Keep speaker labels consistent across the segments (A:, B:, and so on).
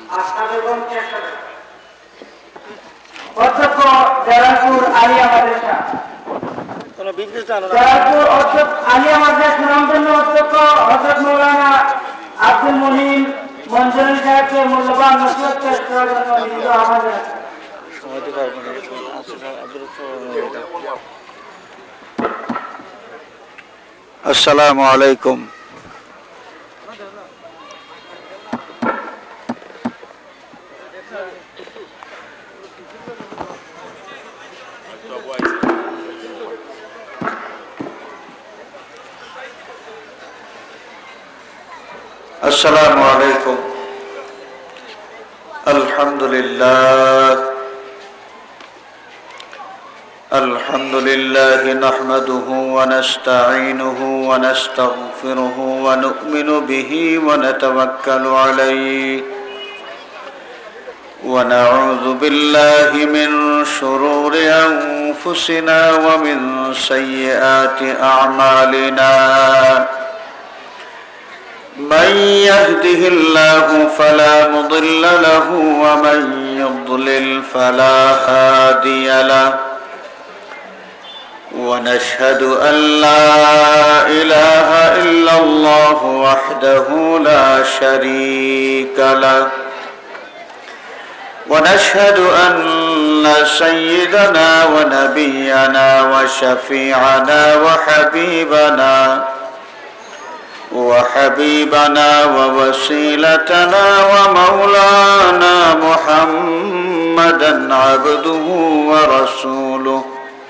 A: অধ্যক্ষ জালালপুর আলিয়া মাদ্রাসা জালালপুর আলিয়া মাদ্রাসা সুনামধন্য অধ্যক্ষ হযরত মাওলানা আব্দুল মুহিন মঞ্জুরি সাহেবকে মূল্যবান নসিহত পেশ করার জন্য নিজ আমাদের
B: আসসালামু আলাইকুম। السلام عليكم. الحمد لله نحمده ونستعينه ونستغفره ونؤمن به ونتوكل عليه ونعوذ بالله من شرور أنفسنا ومن سيئات أعمالنا من يهده الله فلا مضل له ومن يضلل فلا هادي له ونشهد أن لا إله إلا الله وحده لا شريك له ونشهد أن سيدنا ونبينا وشفيعنا وحبيبنا ووسيلتنا ومولانا محمدا عبده ورسوله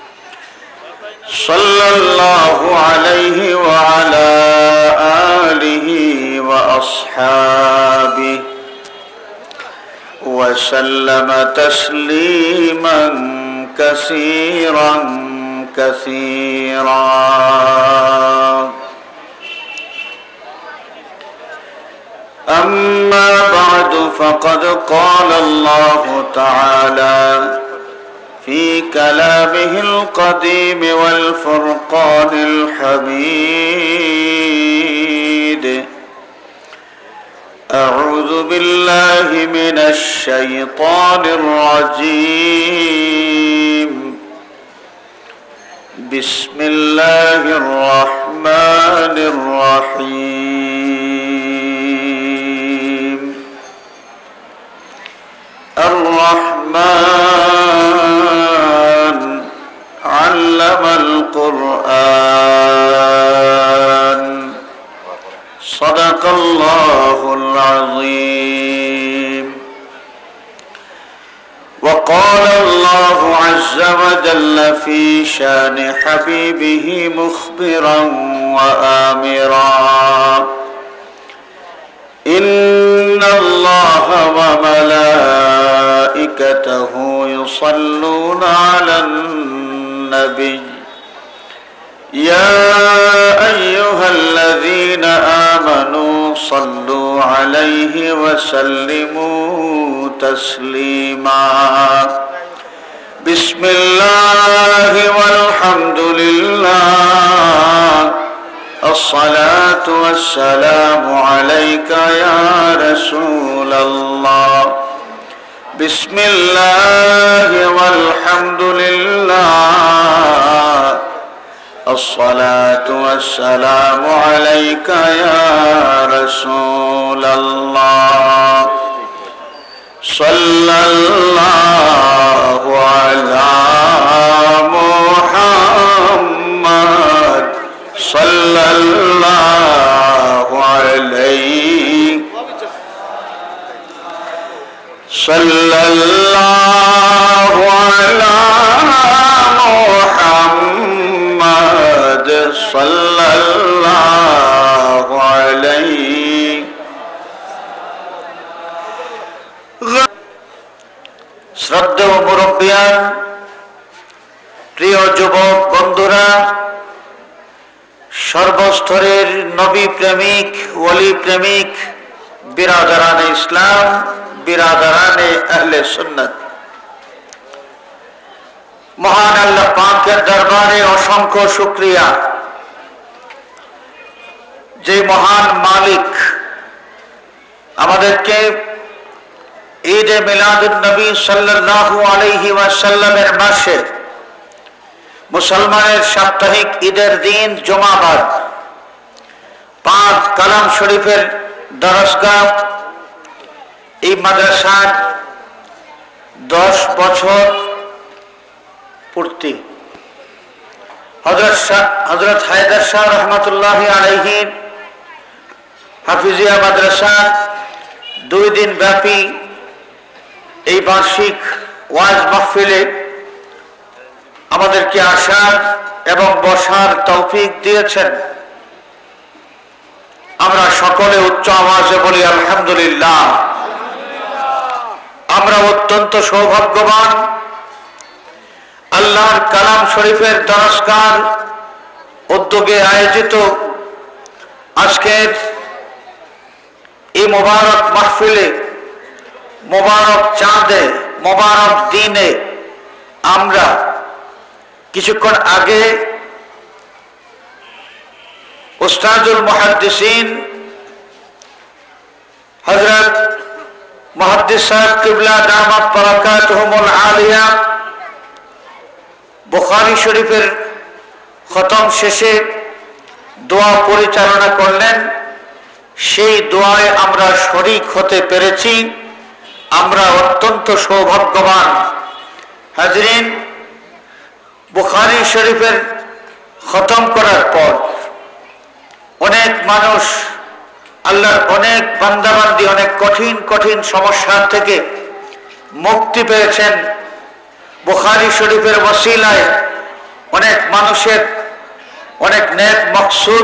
B: صلى الله عليه وعلى آله وأصحابه وسلم تسليما كثيرا كثيرا. أما بعد فقد قال الله تعالى في كلامه القديم والفرقان الحميد: أعوذ بالله من الشيطان الرجيم. بسم الله الرحمن الرحيم. الرحمن علم القرآن. صدق الله العظيم. وقال الله عز وجل في شان حبيبه مخبرا وآمرا: إن الله وملائكته يصلون على النبي يا أيها الذين آمنوا صلوا عليه وسلموا تسليما. بسم الله والحمد لله، الصلاة والسلام عليك يا رسول الله. بسم الله والحمد لله، الصلاة والسلام عليك يا رسول الله. صلى الله على محمد صلى الله عليه صلى الله على محمد صلى الله عليه. শ্রদ্ধেয় মুরব্বিয়ান, প্রিয় যুবক বন্ধুরা, সর্বস্তরের নবী প্রেমিক, ওলি প্রেমিক, বিরাদারানে ইসলাম, বিরাদারানে আহলে সুন্নাত, মহান আল্লাহ পাকের দরবারে অসংখ্য শুকরিয়া, যে মহান মালিক আমাদেরকে ঈদে মিলাদুন নবী সাল্লাল্লাহু আলাইহি ওয়াসাল্লামের মাসে মুসলমানের সাপ্তাহিক ঈদের দিন জুমাবার পাক কালাম শরীফের দরসগাহ এই মাদ্রাসার 10 বছর পূর্তি হযরত হায়দার শাহ রহমাতুল্লাহি আলাইহি হাফিজিয়া মাদ্রাসা 2 দিন ব্যাপী এই বার্ষিক ওয়াজ মাহফিলে আমাদেরকে আসার এবং বসার তৌফিক দিয়েছেন। আমরা সকলে উচ্চ আওয়াজে বলি আলহামদুলিল্লাহ। আমরা অত্যন্ত সৌভাগ্যবান, আল্লাহর কালাম শরীফের দরসগাহ উদ্যোগে আয়োজিত আজকের এই মোবারক মাহফিলে, মোবারক চাঁদে, মোবারক দিনে আমরা কিছুক্ষণ আগে উস্তাদুল মুহাদ্দিসিন হযরত মুহাদ্দিস সাহেব কিবলা দামাত বারাকাতুহুমুল আলিয়া বুখারী শরীফের খতম শেষে দোয়া পরিচালনা করলেন। সেই দোয়ায় আমরা শরীক হতে পেরেছি, আমরা অত্যন্ত সৌভাগ্যবান। হাজরিন, বুখারী শরীফের খতম করার পর অনেক মানুষ, আল্লাহর অনেক বান্দাবান্দি অনেক কঠিন কঠিন সমস্যার থেকে মুক্তি পেয়েছেন। বুখারী শরীফের ওসিলায় অনেক মানুষের অনেক নেক মকসুদ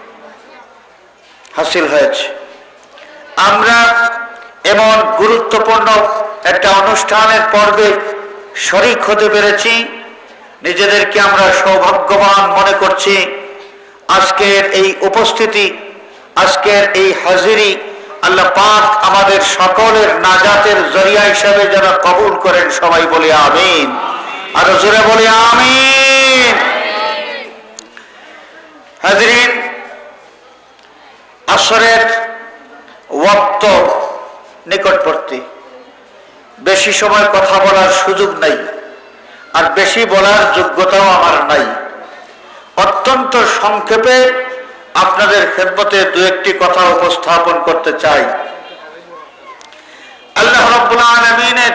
B: হাসিল হয়েছে। আমরা এমন গুরুত্বপূর্ণ একটা অনুষ্ঠানের পর্বে শরীক হতে পেরেছি, নিজেদেরকে আমরা সৌভাগ্যবান মনে করছি। আজকের এই উপস্থিতি, আজকের এই হাজিরি আল্লাহ পাক আমাদের সকলের নাজাতের জরিয়া হিসাবে যারা কবুল করেন, সবাই বলি আমিন। আরো জোরে বলি আমিন। হাজরিন, আসরের ওয়াক্ত নিকটবর্তী, বেশি সময় কথা বলার সুযোগ নাই, আর বেশি বলার যোগ্যতাও আমার নাই। অত্যন্ত সংক্ষেপে আপনাদের খেদমতে 2-1টি কথা উপস্থাপন করতে চাই। আল্লাহ রাব্বুল আলামিনের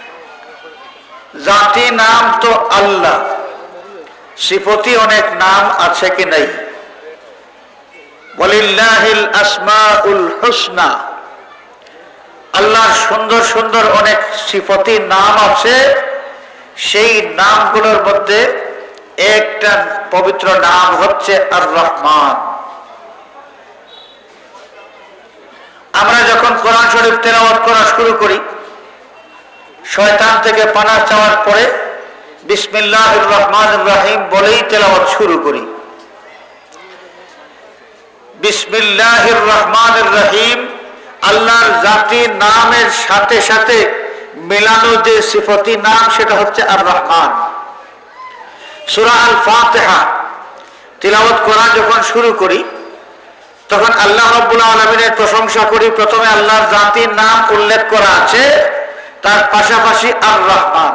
B: জাতি নাম তো আল্লাহ, সিফতি অনেক নাম আছে কি নাই? ওয়ালিল্লাহিল আসমাউল হুসনা, আল্লাহর সুন্দর সুন্দর অনেক সিফতি নাম আছে। সেই নামগুলোর মধ্যে একটা পবিত্র নাম হচ্ছে আর রহমান। আমরা যখন কোরআন শরীফ তেলাওয়াত করা শুরু করি, শয়তান থেকে পানাহ চাওয়ার পরে বিসমিল্লাহির রহমানির রহিম বলেই তেলাওয়াত শুরু করি। বিসমিল্লাহির রহমানির রহিম আল্লাহর জাতি নামের সাথে সাথে মিলানো যে সিফতি নাম, সেটা হচ্ছে আর রহমান। সূরা আল ফাতিহা তিলাওয়াত করা যখন শুরু করি, তখন আল্লাহ রাব্বুল আলামিনের প্রশংসা করি। প্রথমে আল্লাহর জাতির নাম উল্লেখ করা আছে, তার পাশাপাশি আর রহমান।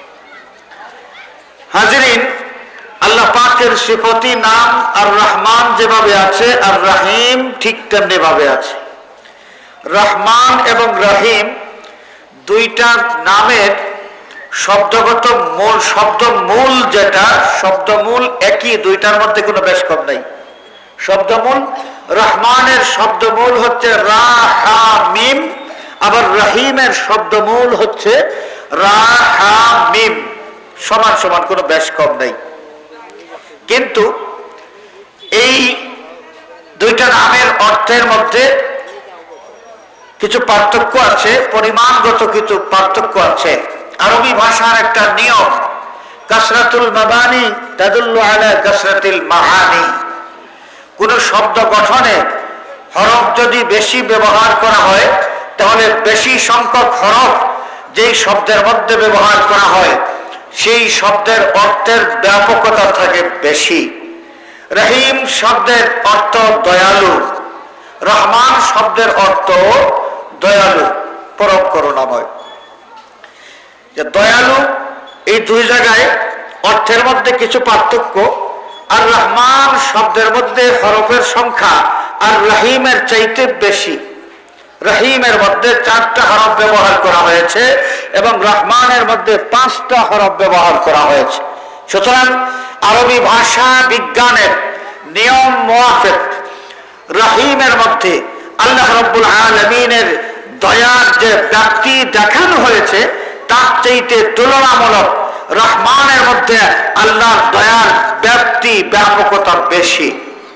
B: হাজরিন, আল্লাহ পাকের সিফতি নাম আর রহমান যেভাবে আছে, আর রহিম ঠিক তেমনি ভাবে আছে। রহমান এবং রহিম দুইটা নামের শব্দগত মূল, শব্দমূল যেটা, শব্দমূল একই, দুইটার মধ্যে কোনো বেশ কম নাই। শব্দমূল রহমানের শব্দমূল হচ্ছে রা হা মিম, আবার রহিমের শব্দমূল হচ্ছে রা হা মিম, সমান সমান, কোনো বেশ কম নাই। কিন্তু এই দুইটা নামের অর্থের মধ্যে কিছু পার্থক্য আছে, পরিমাণগত কিছু পার্থক্য আছে। আরবি ভাষার একটা নিয়ম, কাসরাতুল মাবানি তাদুল্লু আলা কাসরাতিল মাআনি। কোন শব্দ গঠনে হরফ যদি বেশি ব্যবহার করা হয়, তাহলে বেশি সংখ্যক হরফ যেই শব্দের মধ্যে ব্যবহার করা হয়, সেই শব্দের অর্থের ব্যাপকতা থাকে বেশি। রহিম শব্দের অর্থ দয়ালু, রহমান শব্দের অর্থ দয়ালু। পরম করুণাময়। যে দয়ালু এই দুই জায়গায় অর্থের মধ্যে কিছু পার্থক্য। আর রহমান শব্দের মধ্যে হরফের সংখ্যা আর রহিমের চাইতে বেশি। রহিমের মধ্যে 4টা হরফ ব্যবহার করা হয়েছে এবং রহমানের মধ্যে 5টা হরফ ব্যবহার করা হয়েছে। সুতরাং আরবি ভাষা বিজ্ঞানের নিয়ম মোয়াফেক রহিমের মধ্যে আল্লাহ রাব্বুল আলামিনের দয়ার যে ব্যাপ্তি দেখানো হয়েছে তার চাইতে তুলনামূলক রহমানের মধ্যে আল্লাহর দয়ার ব্যাপ্তি ব্যাপকতা বেশি।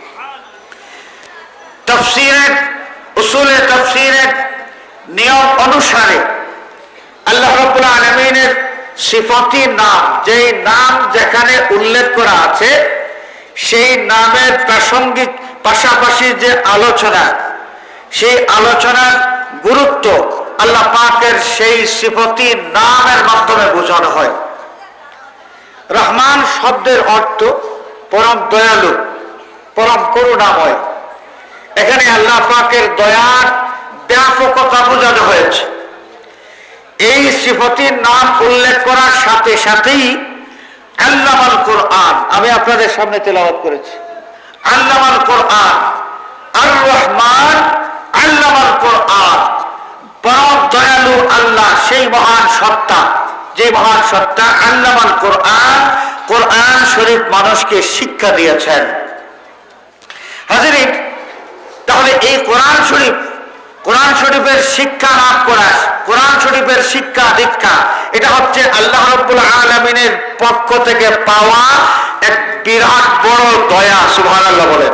B: তাফসীরের উসুলে তাফসীরের নিয়ম অনুসারে আল্লাহ রাব্বুল আলামিনের সিফাতি নাম, যেই নাম যেখানে উল্লেখ করা আছে সেই নামের প্রাসঙ্গিক পাশাপাশি যে আলোচনা, সেই আলোচনার গুরুত্ব আল্লাহ পাকের সেই সিফাতি নামের মাধ্যমে বোঝানো হয়। রহমান শব্দের অর্থ পরম দয়ালু, পরম করুণাময়। এখানে আল্লাহ পাকের দয়ার ব্যাপকতা বোঝানো হয়েছে। এই সিফাতির নাম উল্লেখ করার সাথে সাথেই আল্লামাল কোরআন, আমি আপনাদের সামনে তেলাওয়াত করেছি, আল্লামাল কোরআন, আর রহমান আল্লামাল কোরআন। পরম দয়ালু আল্লাহ সেই মহান সত্তা, যে মহান সত্তা আল্লামাল কোরআন, কোরআন শরীফ মানুষকে শিক্ষা দিয়েছেন। হাজিরিন, তাহলে এই কোরআন শরীফ, কোরআন শরীফের শিক্ষা লাভ করা, কোরআন শরীফের শিক্ষা দীক্ষা, এটা হচ্ছে আল্লাহ রাব্বুল আলামিনের পক্ষ থেকে পাওয়া এক বিরাট বড় দয়া। সুবহানাল্লাহ বলেন।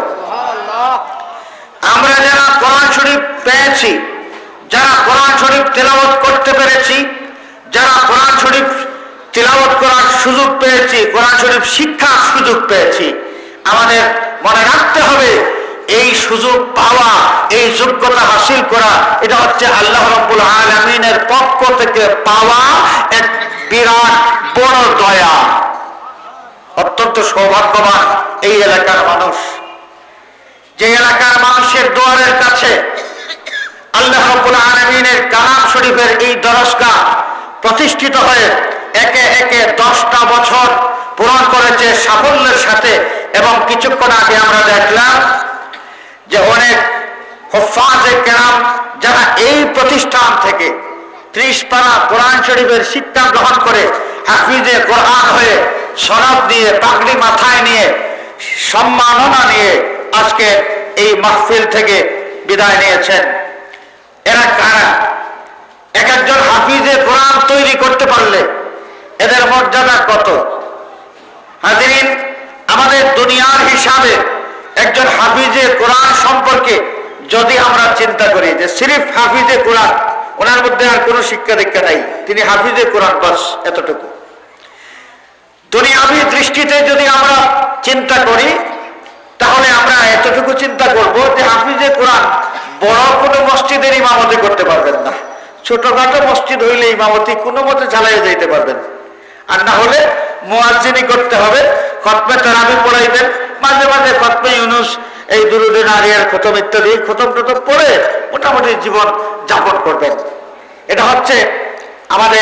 B: আমরা যারা কোরআন শরীফ পেয়েছি, যারা কোরআন শরীফ তেলাওয়াত করতে পেরেছি, যারা কোরআন শরীফ তেলাওয়াত করার সুযোগ পেয়েছি, কোরআন শরীফ শিক্ষার সুযোগ পেয়েছি, আমাদের মনে রাখতে হবে এই সুযোগ পাওয়া, এই যোগ্যতা হাসিল করা, এটা হচ্ছে আল্লাহ রাব্বুল আলামিনের পক্ষ থেকে পাওয়া এক বিরাট বড় দয়া। অত্যন্ত সৌভাগ্যবান এই এলাকার মানুষ, যে এলাকার মানুষের দুয়ারের কাছে আল্লাহ রাব্বুল আলামিনের কালাম শরীফের এই দরসগাহ প্রতিষ্ঠিত হয়ে একে একে 10টা বছর পূরণ করেছে সাফল্যের সাথে। এবং কিছুক্ষণ আগে আমরা দেখলাম যে অনেক হুফাজে কেরাম যারা এই প্রতিষ্ঠান থেকে 30 পারা কোরআন শরীফের শিক্ষা গ্রহণ করে হাফিজে কোরআন হয়ে সনদ দিয়ে পাগড়ি মাথায় নিয়ে সম্মাননা নিয়ে আজকে এই মাহফিল থেকে বিদায় নিয়েছেন। এরা কারা? এক একজন হাফিজে কোরআন তৈরি করতে পারলে এদের মর্যাদা কত? হাজিরিন, আমাদের দুনিয়ার হিসাবে একজন হাফিজে কোরআন সম্পর্কে যদি আমরা চিন্তা করি যে সিরিফ হাফিজে কোরআন, ওনার মধ্যে আর কোনো শিক্ষা দীক্ষা নাই, তিনি হাফিজে কোরআন, বাস এতটুকু। দুনিয়াবী দৃষ্টিতে যদি আমরা চিন্তা করি তাহলে আমরা এতটুকু চিন্তা করব যে হাফিজে কোরআন বড় কোনো মসজিদের ইমামতি করতে পারবেন না, ছোটখাটো মসজিদ হইলে ইমামতি কোনো মতে চালাইয়ে যাইতে পারবেন, আর না হলে মুয়াজ্জিনি করতে হবে, খতমে তারাবি পড়াইবেন, মাঝে মাঝে খতমে ইউনুস, এই দুরুদে নারিয়ার খতম ইত্যাদি খতম টতম পড়ে মোটামুটি জীবন যাপন করবেন। এটা হচ্ছে আমাদের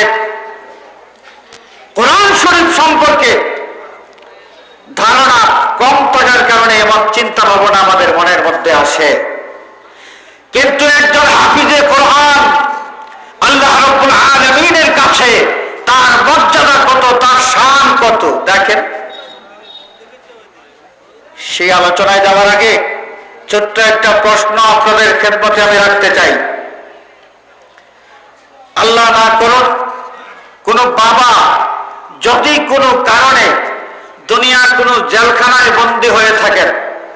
B: কোরআন শরীফ সম্পর্কে ধারণা কম থাকার কারণে এমন চিন্তা ভাবনা আমাদের মনের মধ্যে আসে। কিন্তু একজন হাফিজে কোরআন আল্লাহ রাব্বুল আলামিনের কাছে তার মর্যাদা কত, তার শান কত দেখেন। সেই আলোচনায় যাওয়ার আগে ছোট্ট একটা প্রশ্ন আপনাদের খেদমতে আমি রাখতে চাই। আল্লাহ না করুন কোন বাবা যদি কোনো কারণে দুনিয়ার কোনো জেলখানায় বন্দী হয়ে থাকেন,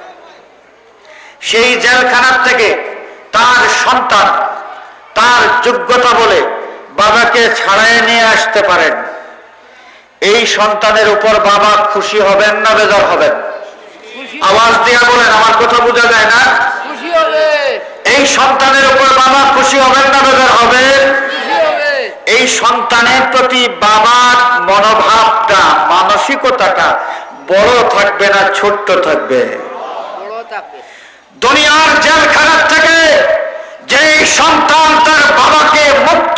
B: সেই জেলখানার থেকে তার সন্তান তার যোগ্যতা বলে বাবাকে ছাড়াই নিয়ে আসতে পারেন, এই সন্তানের উপর বাবা খুশি হবেন না বেজার হবেন? আওয়াজ দিয়ে বলেন, আমার কথা বোঝা যায় না? খুশি হবে। এই সন্তানের উপর বাবা খুশি হবেন না বেজার হবেন? এই সন্তানের প্রতি বাবার মনোভাবটা, মানসিকতাটা বড় থাকবে না ছোট্ট থাকবে? দুনিয়ার জেলখানার থেকে যে সন্তান তার বাবাকে মুক্ত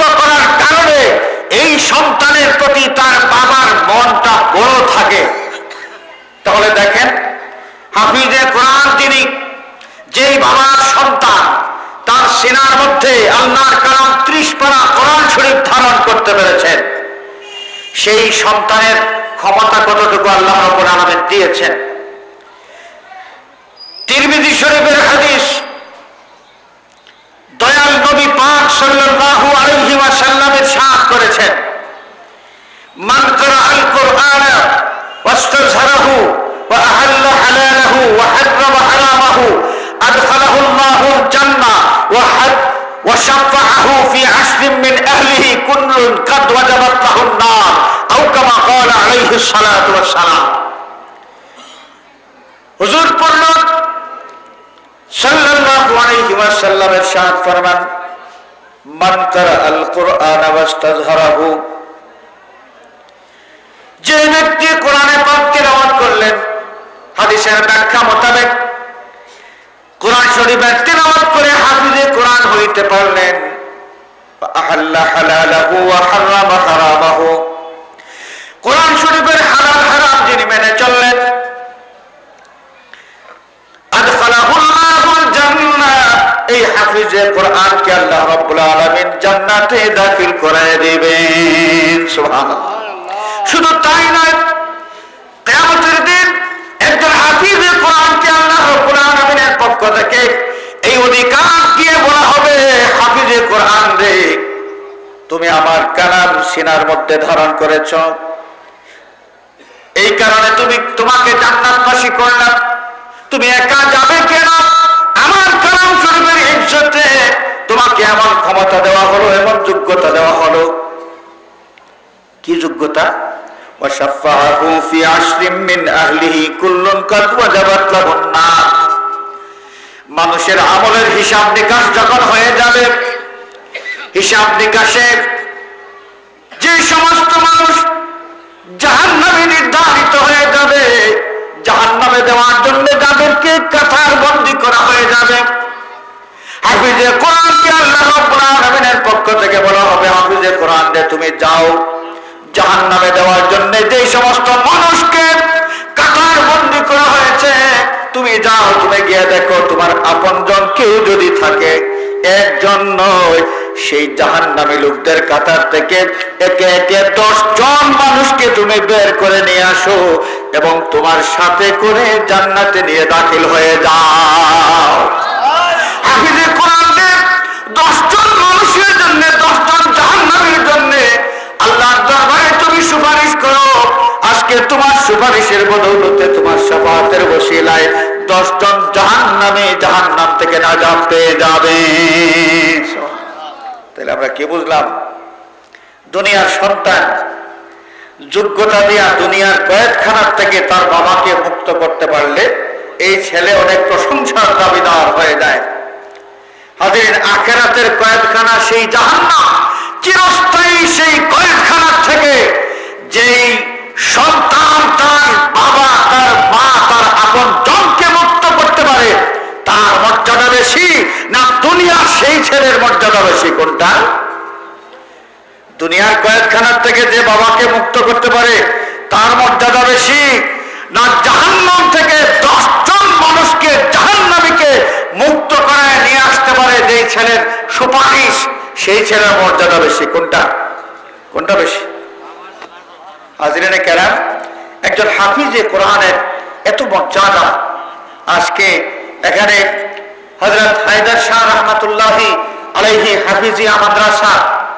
B: সন্তানের প্রতি তার বাবার মনটা বড় থাকে, তাহলে দেখেন হাফিজে কোরআন যিনি, যেই বাবার সন্তান তার সিনার মধ্যে আল্লাহর কালাম 30 পারা কোরআন শরীফ ধারণ করতে পেরেছেন, সেই সন্তানের ক্ষমতা কতটুকু আল্লাহ রাব্বুল আলামিন দিয়েছেন। তিরমিজি শরীফের হাদিস, দয়াল নবী পাক সাল্লাল্লাহু আলাইহি ওয়াসাল্লাম ইরশাদ করেছেন, মান ক্রাআল কুরআন ওয়াস্তাযহারাহু ওয়া আহাল্লা হালালাহু ওয়া হাররামা হারামাহু আদখালাহু আল্লাহুল জান্নাহ ওয়া শাফাআহু ফি আশরিন মিন আহলিহি কুল্লুন কাদ ওয়াজাবাত লাহুন নার আও কামা ক্বালা আলাইহিস সালাতু ওয়াস সালাম। হুজুর পড়লেন সাল্লাল্লাহু আলাইহি ওয়াসাল্লাম ইরশাদ ফরমান, মান ক্রাআল কুরআন ওয়াস্তাযহারাহু, যে ব্যক্তি কোরআনে পাক তেলাওয়াত করলেন, হাদিসের ব্যাখ্যা মোতাবেক কোরআন শরীফের তেলাওয়াত করে হাফিজে কোরআন হইতে পারলেন, আহাল্লা হালালাহু ওয়া হারামা হারামাহু, কোরআন শরীফের হালাল হারাম যিনি মেনে চললেন, আদখালাহুল্লাহুল জান্নাহ, এই হাফিজে কোরআনকে আল্লাহ রাব্বুল আলামিন জান্নাতে দাখিল করে দিবেন। সুবহানাল্লাহ। শুধু তাই নয়, কিয়ামতের দিন একজন হাফিজে কোরআনকে আল্লাহ রাব্বুল আলামিনের পক্ষ থেকে এই অধিকার দিয়ে বলা হবে, হাফিজে কোরআন রে, তুমি আমার কালাম সিনার মধ্যে ধারণ করেছ, এই কারণে তোমাকে জান্নাতবাসী করলাম, তুমি একা যাবে কেন? আমার কালাম শরীফের ইজ্জতে তোমাকে এমন ক্ষমতা দেওয়া হলো, এমন যোগ্যতা দেওয়া হলো। কি যোগ্যতা? ওয়াশাফাহু ফি আশরিন মিন আহলিহি কুল্লুন কাদ ওয়াজাবাত লাহুন নার, মানুষের আমলের হিসাব নিকাশ যখন হয়ে যাবে, হিসাব নিকাশে যে সমস্ত মানুষ জাহান্নামে নির্ধারিত হয়ে যাবে, জাহান্নামে দেওয়ার জন্য যাদেরকে কাতার বন্দী করা হয়ে যাবে, হাফিজে কোরআনকে আল্লাহ রাব্বুল আলামিনের পক্ষ থেকে বলা হবে, হাফিজে কোরআন রে, তুমি যাও, জাহান্নামে দেওয়ার জন্য যে সমস্ত মানুষকে কাতার বন্দী করা হয়েছে, তুমি যাও, তুমি গিয়ে দেখো তোমার আপনজন কেউ যদি থাকে, একজন নয়, সেই জাহান্নামী লোকদের কাতার থেকে একে একে 10 জন মানুষকে তুমি বের করে নিয়ে আসো এবং তোমার সাথে করে জান্নাতে নিয়ে দাখিল হয়ে যাও। হাফিজে কোরআনের 10 জন মানুষের জন্য, 10 জন জাহান্নামীর জন্য আল্লাহর দরবারে তুমি সুপারিশ করো। আজকে তোমার সুপারিশের বদৌলতে, তোমার শাফাআতের ওসিলায় 10 জন জাহান্নাম থেকে নাজাত পেয়ে যাবে। তাহলে আমরা কি বুঝলাম? দুনিয়ার সন্তান যোগ্যতা দিয়া দুনিয়ার কয়েদখানার থেকে তার বাবাকে মুক্ত করতে পারলে এই ছেলে অনেক প্রশংসার দাবিদার হয়ে যায়। হাজির, আখিরাতের কয়েদখানা সেই জাহান্নাম, চিরস্থায়ী সেই কয়েদখানার থেকে যেই সন্তান তার বাবা, তার মা, তার আপন জনকে মুক্ত করতে পারে, তার মর্যাদা বেশি না দুনিয়ার সেই ছেলের মর্যাদা বেশি? কোনটা? দুনিয়ার কয়েদখানার থেকে যে বাবাকে মুক্ত করতে পারে তার মর্যাদা বেশি না জাহান্নাম থেকে 10 জন মানুষকে, জাহান্নামীকে মুক্ত করায় নিয়ে আসতে পারে যেই ছেলের সুপারিশ, সেই ছেলের মর্যাদা বেশি? কোনটা বেশি? হাজিরিনে কেরাম, একজন হাফিজে কোরআনের এত মর্যাদা। আজকে এখানে হযরত হায়দার শাহ রাহমাতুল্লাহি আলাইহি হাফিজিয়া মাদ্রাসা,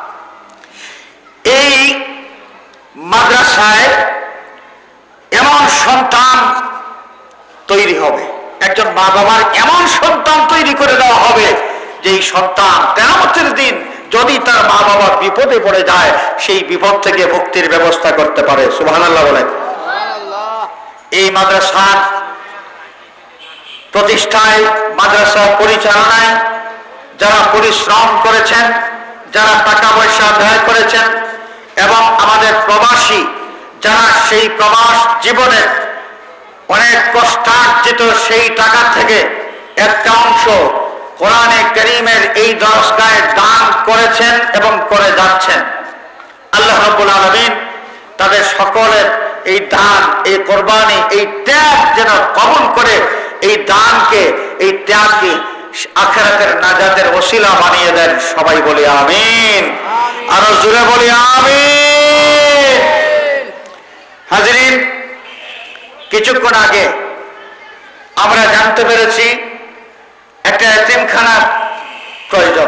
B: এই মাদ্রাসায় এমন সন্তান তৈরি হবে, একজন মা বাবার এমন সন্তান তৈরি করে দেওয়া হবে যেই সন্তান কিয়ামতের দিন যদি তার মা বাবা বিপদে পড়ে যায়, সেই বিপদ থেকে মুক্তির ব্যবস্থা করতে পারে। সুবহানাল্লাহ বলেন। এই মাদ্রাসার প্রতিষ্ঠায়, মাদ্রাসা পরিচালনায় যারা পরিশ্রম করেছেন, যারা টাকা পয়সা ব্যয় করেছেন, এবং আমাদের প্রবাসী যারা সেই প্রবাস জীবনে অনেক কষ্টার্জিত সেই টাকা থেকে একটা অংশ কোরআনে কারীমের এই দরসগাহে দান করেছেন এবং করে যাচ্ছেন, আল্লাহ রাব্বুল আলামিন তাদের সকলের এই দান, এই কোরবানি, এই ত্যাগ যেন কবুল করে এই দানকে, এই ত্যাগকে আখিরাতের নাজাতের ওসিলা বানিয়ে দেন। সবাই বলি আমিন, আরো জোরে বলি আমিন। হাজিরিন, কিছুক্ষণ আগে আমরা জানতে পেরেছি একটা এতিমখানার প্রয়োজন।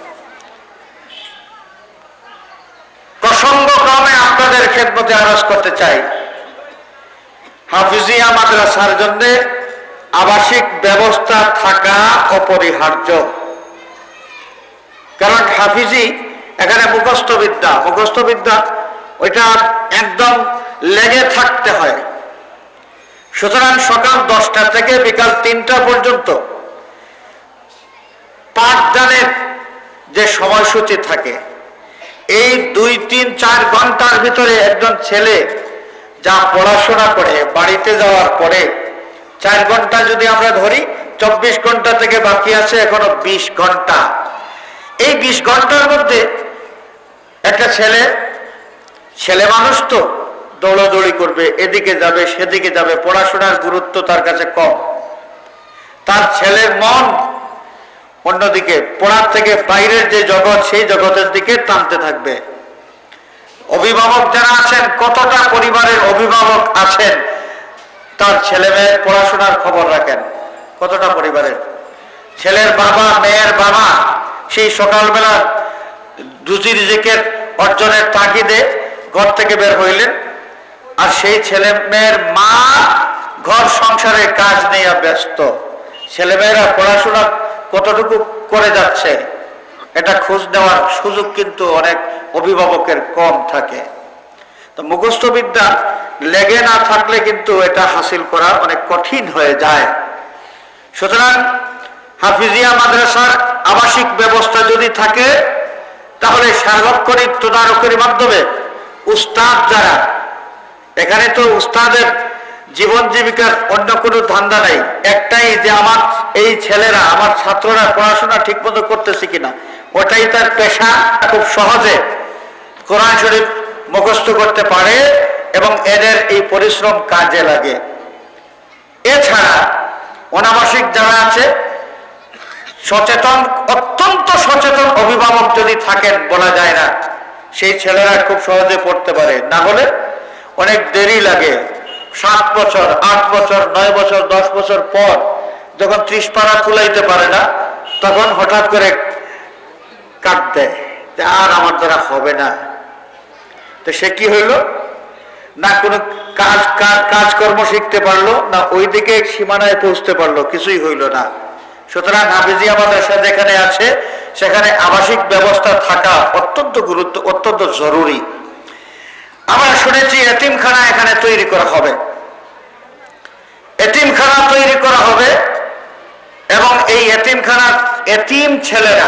B: প্রসঙ্গক্রমে আপনাদের খেদমতে আরজ করতে চাই, হাফিজিয়া মাদ্রাসার জন্য আবাসিক ব্যবস্থা থাকা অপরিহার্য। কারণ হাফিজি এখানে মুখস্থ বিদ্যা ওইটা একদম লেগে থাকতে হয়। সুতরাং সকাল 10টা থেকে বিকাল 3টা পর্যন্ত পাঠদানের যে সময়সূচি থাকে, এই 2, 3, 4 ঘন্টার ভিতরে একজন ছেলে যা পড়াশোনা করে বাড়িতে যাওয়ার পরে 4 ঘন্টা যদি আমরা ধরি, 24 ঘন্টা থেকে বাকি আছে এখনো 20 ঘন্টা। এই 20 ঘন্টার মধ্যে একটা ছেলে মানুষ তো দৌড়াদৌড়ি করবে, এদিকে যাবে সেদিকে যাবে, পড়াশোনার গুরুত্ব তার কাছে কম। তার ছেলের মন অন্যদিকে, পড়ার থেকে বাইরের যে জগৎ, সেই জগতের দিকে টানতে থাকবে। অভিভাবক যারা আছেন, কতটা পরিবারের অভিভাবক আছেন তার ছেলে মেয়ের পড়াশোনার খবর রাখেন? কতটা পরিবারের ছেলের বাবা, মেয়ের বাবা সেই সকালবেলা রুজি রিজিকের অর্জনের তাগিদে ঘর থেকে বের হইলেন, আর সেই ছেলে মেয়ের মা ঘর সংসারের কাজ নিয়ে ব্যস্ত। ছেলেমেয়েরা পড়াশোনা কতটুকু করে যাচ্ছে এটা খোঁজ নেওয়ার সুযোগ কিন্তু অনেক অভিভাবকের কম থাকে। তো মুখস্থ বিদ্যা লেগে না থাকলে কিন্তু এটা হাসিল করা অনেক কঠিন হয়ে যায়। সুতরাং হাফিজিয়া মাদ্রাসার আবাসিক ব্যবস্থা যদি থাকে, তাহলে সার্বক্ষণিক তদারকির মাধ্যমে উস্তাদ যারা, এখানে তো উস্তাদের জীবন জীবিকার অন্য কোনো ধান্দা নাই, একটাই যে আমার এই ছেলেরা, আমার ছাত্ররা পড়াশোনা ঠিক মতো করতেছে কিনা, ওটাই তার পেশা। খুব সহজে কোরআন শরীফ মুখস্থ করতে পারে এবং এদের এই পরিশ্রম কাজে লাগে। এছাড়া অনাবাসিক যারা আছে, সচেতন, অত্যন্ত সচেতন অভিভাবক যদি থাকেন, বলা যায় না, সেই ছেলেরা খুব সহজে পড়তে পারে। না হলে অনেক দেরি লাগে। 7 বছর, 8 বছর, 9 বছর, 10 বছর পর যখন 30 পারা কুলাইতে পারে না, তখন হঠাৎ করে কাট দেয় যে আর আমার দ্বারা হবে না। তো সে কি হইল? না কোনো কাজকর্ম শিখতে পারলো না, ওই দিকে সীমানায় পৌঁছতে পারলো, কিছুই হইল না। সুতরাং হাফিজিয়া মাদ্রাসা যেখানে আছে সেখানে আবাসিক ব্যবস্থা থাকা অত্যন্ত জরুরি। আমরা শুনেছি এতিমখানা এখানে তৈরি করা হবে, এতিমখানা তৈরি করা হবে এবং এই এতিমখানার এতিম ছেলেরা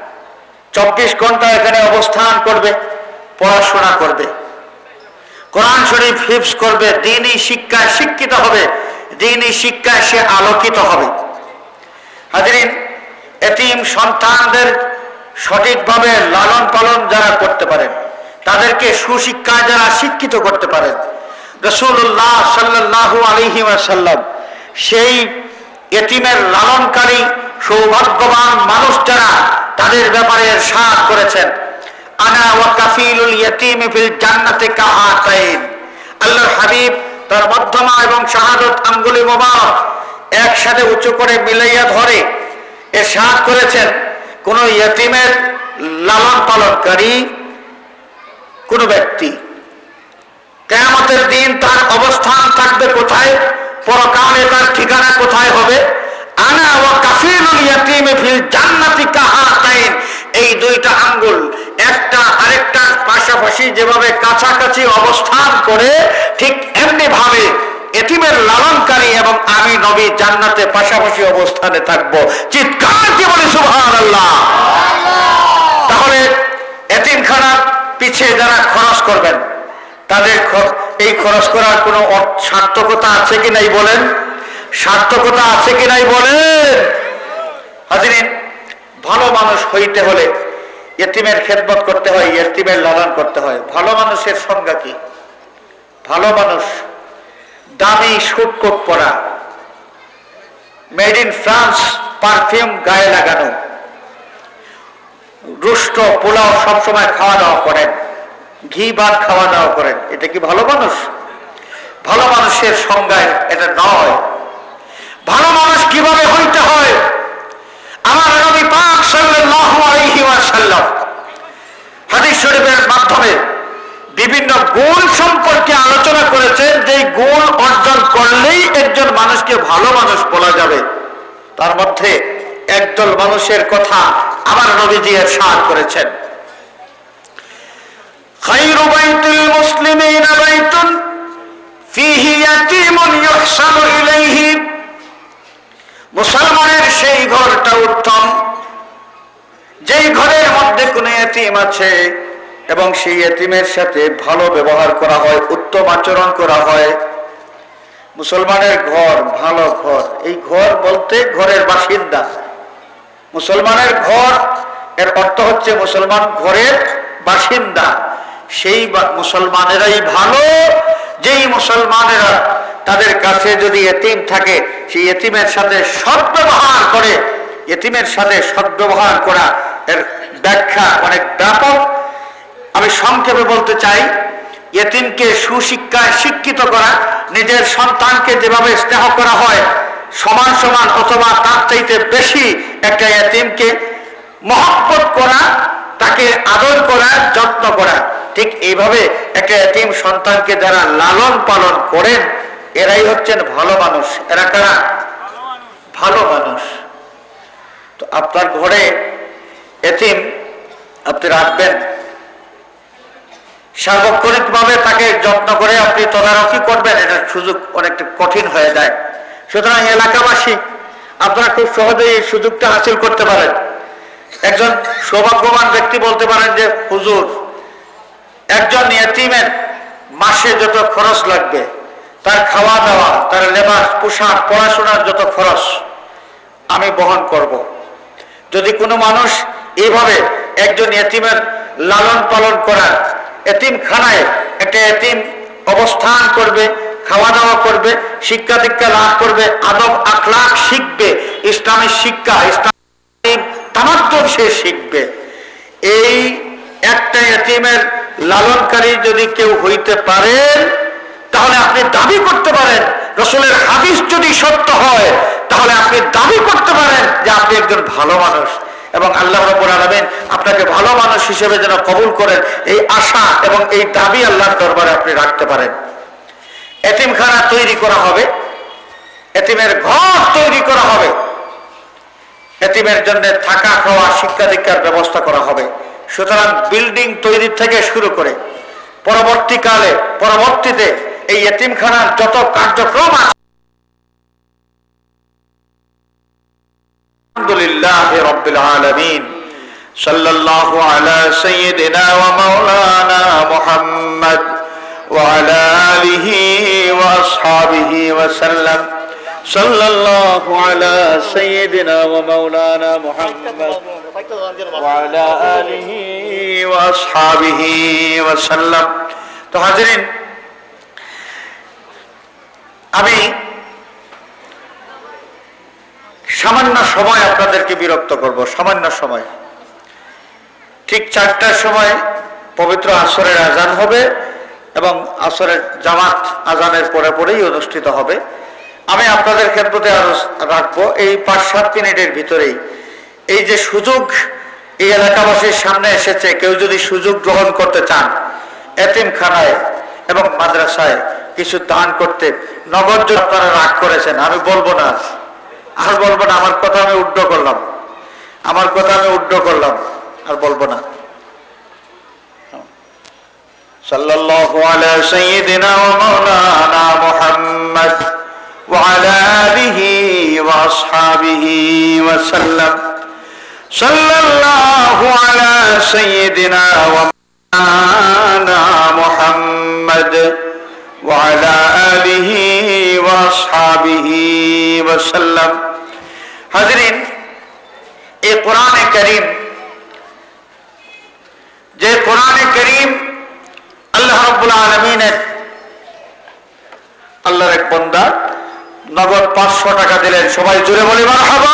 B: 24 ঘন্টা এখানে অবস্থান করবে, পড়াশোনা করবে, কোরআন শরীফ হিফজ করবে, দ্বীনি শিক্ষায় শিক্ষিত হবে, দ্বীনি শিক্ষায় সে আলোকিত হবে। হাজিরিন, এতিম সন্তানদের সঠিকভাবে লালন পালন যারা করতে পারেন, তাদেরকে সুশিক্ষায় যারা শিক্ষিত করতে পারেন, রাসূলুল্লাহ সাল্লাল্লাহু আলাইহি ওয়াসাল্লাম সেই এতিমের লালনকারী সৌভাগ্যবান মানুষ যারা, তাদের ব্যাপারে ইরশাদ করেছেন, আনা ওয়া কাফিলুল ইয়াতীম ফিল জান্নাতি কাহাতাইন। আল্লাহর হাবিব তার মধ্যমা এবং শাহাদত আঙ্গুলি মোবারক একসাথে উঁচু করে মিলাইয়া ধরে ইরশাদ করেছেন, কোন ইয়তীমের লালন পালনকারী কোন ব্যক্তি কিয়ামতের দিন তার অবস্থান থাকবে কোথায়, পরকালে তার ঠিকানা কোথায় হবে? আনা ওয়া কাফিলুল ইয়াতীম ফিল জান্নাতি কাহাতাইন। এই দুইটা আঙ্গুল একটা আরেকটার পাশাপাশি যেভাবে কাছাকাছি অবস্থান করে, ঠিক এমনি ভাবে এতিমের লালনকারী এবং আমি নবী জান্নাতে পাশাপাশি অবস্থানে থাকবো। চিৎকার দিয়ে বলি সুবহানাল্লাহ। তাহলে এতিমখানার পিছে যারা খরচ করবেন, তাদের এই খরচ করার কোনো সার্থকতা আছে কি নাই বলেন? সার্থকতা আছে কি নাই বলেন? হাজিরিন, ভালো মানুষ হইতে হলে ইতিমের খেদমত করতে হয়, ইতিমের লালন করতে হয়। ভালো মানুষের সংজ্ঞা কি? ভালো মানুষ দামি স্যুট কোট পরা, মেড ইন ফ্রান্স পারফিউম গায়ে লাগানো, রুষ্ট পোলাও সবসময় খাওয়া দাওয়া করেন, ঘি ভাত খাওয়া দাওয়া করেন, এটা কি ভালো মানুষ? ভালো মানুষের সংজ্ঞায় এটা নয়। ভালো মানুষ কিভাবে হইতে হয়? আমার নবী পাক সাল্লাল্লাহু আলাইহি ওয়াসাল্লাম হাদিস শরীফের মাধ্যমে বিভিন্ন গুণ সম্পর্কে আলোচনা করেছেন, যে গুণ অর্জন করলেই একজন মানুষকে ভালো মানুষ বলা যাবে। তার মধ্যে একদল মানুষের কথা আমার নবীজি ইরশাদ করেছেন, খায়রু বাইতুল মুসলিমিনা বাইতুন ফীহি ইয়াতীমুন ইউহসানু ইলাইহি। মুসলমানের সেই ঘরটা উত্তম যেই ঘরের মধ্যে কোনো ইতিম আছে এবং সেই ইতিমের সাথে ভালো ব্যবহার করা হয়, উত্তম আচরণ করা হয়। মুসলমানের ঘর ভালো ঘর, এই ঘর বলতে ঘরের বাসিন্দা। মুসলমানের ঘর এর অর্থ হচ্ছে মুসলমান ঘরের বাসিন্দা। সেই মুসলমানেরাই ভালো, যেই মুসলমানেরা তাদের কাছে যদি এতিম থাকে সেই এতিমের সাথে সদ্ব্যবহার করে। এতিমের সাথে সদ্ব্যবহার করা এর ব্যাখ্যা অনেক ব্যাপক। আমি সংক্ষেপে বলতে চাই, এতিমকে সুশিক্ষায় শিক্ষিত করা, নিজের সন্তানকে যেভাবে স্নেহ করা হয় সমান সমান অথবা তার চাইতে বেশি একটা এতিমকে মহব্বত করা, তাকে আদর করা, যত্ন করা। ঠিক এইভাবে একটা এতিম সন্তানকে যারা লালন পালন করেন এরাই হচ্ছেন ভালো মানুষ। এরা কারা? ভালো মানুষ। তো আপনার ঘরে এতিম আপনি রাখবেন, সার্বক্ষণিকভাবে তাকে যত্ন করে আপনি তদারকি করবেন, এটার সুযোগ অনেকটা কঠিন হয়ে যায়। সুতরাং এলাকাবাসী আপনারা খুব সহজেই এই সুযোগটা হাসিল করতে পারেন। একজন সৌভাগ্যবান ব্যক্তি বলতে পারেন যে হুজুর, একজন এতিমের মাসে যত খরচ লাগবে, তার খাওয়া দাওয়া, তার লেবাস, পোশাক, পড়াশোনার যত খরচ আমি বহন করব। যদি কোনো মানুষ এইভাবে একজন এতিমের লালন পালন করার, এতিমখানায় একটা এতিম অবস্থান করবে, খাওয়া দাওয়া করবে, শিক্ষা দীক্ষা লাভ করবে, আদব আখলাক শিখবে, ইসলামের শিক্ষা, ইসলামিক তামাদ্দুন সে শিখবে। এই একটা এতিমের লালনকারী যদি কেউ হইতে পারেন তাহলে আপনি দাবি করতে পারেন, রাসূলের হাদিস যদি সত্য হয় তাহলে আপনি দাবি করতে পারেন যে আপনি একজন ভালো মানুষ, এবং আল্লাহ রাব্বুল আলামিন আপনাকে ভালো মানুষ হিসেবে যেন কবুল করেন, এই আশা এবং এই দাবি আল্লাহর দরবারে আপনি রাখতে পারেন। এতিমখানা তৈরি করা হবে, এতিমের ঘর তৈরি করা হবে, এতিমের জন্য থাকা খাওয়া শিক্ষা দীক্ষার ব্যবস্থা করা হবে। সুতরাং বিল্ডিং তৈরি থেকে শুরু করে পরবর্তীতে এই এতিমখানার যত কার্যক্রম আছে, আলহামদুলিল্লাহ রাব্বিল আলামিন। সাল্লাল্লাহু আলা সাইয়্যিদিনা ওয়া মাওলানা মুহাম্মদ ওয়া আলা আলিহি ওয়া আসহাবিহি ওয়া সাল্লাম। সাল্লাল্লাহু আলা সাইয়্যিদিনা ওয়া মাওলানা মুহাম্মদ ওয়া আলা আলিহি ওয়া আসহাবিহি ওয়া সাল্লাম। তো হাজিরিন, আমি সামান্য সময় আপনাদেরকে বিরক্ত করব, সামান্য সময়। ঠিক 4টার সময় পবিত্র আসরের আজান হবে এবং আসরের জামাত আজানের পরে পরেই অনুষ্ঠিত হবে। আমি আপনাদের ক্ষেত্রে আরো রাখবো এই 5-7 মিনিটের ভিতরেই এই যে সুযোগ এই এলাকাবাসীর সামনে এসেছে, কেউ যদি সুযোগ গ্রহণ করতে চান এতিমখানায় এবং মাদ্রাসায় কিছু দান করতে, নগদ আপনারা রাগ করেছেন, আমি বলবো না, আর বলবো না, আমার কথা আমি উড্ড করলাম, আর বলবো না। সাল্লাল্লাহু আলা সাইয়্যিদিনা ওয়া মাওলানা মুহাম্মদ ওয়া আলা আলিহি ওয়া আসহাবিহি ওয়া সাল্লাম। সাল্লাল্লাহু আলা সাইয়্যিদিনা ওয়া মাওলানা মুহাম্মদ ওয়া আলা আলিহি ওয়া আসহাবিহি ওয়া সাল্লাম। হাজিরিন, এই কোরআনে কারীম 500 টাকা দিলেন, সবাই জোরে বলি মারহাবা।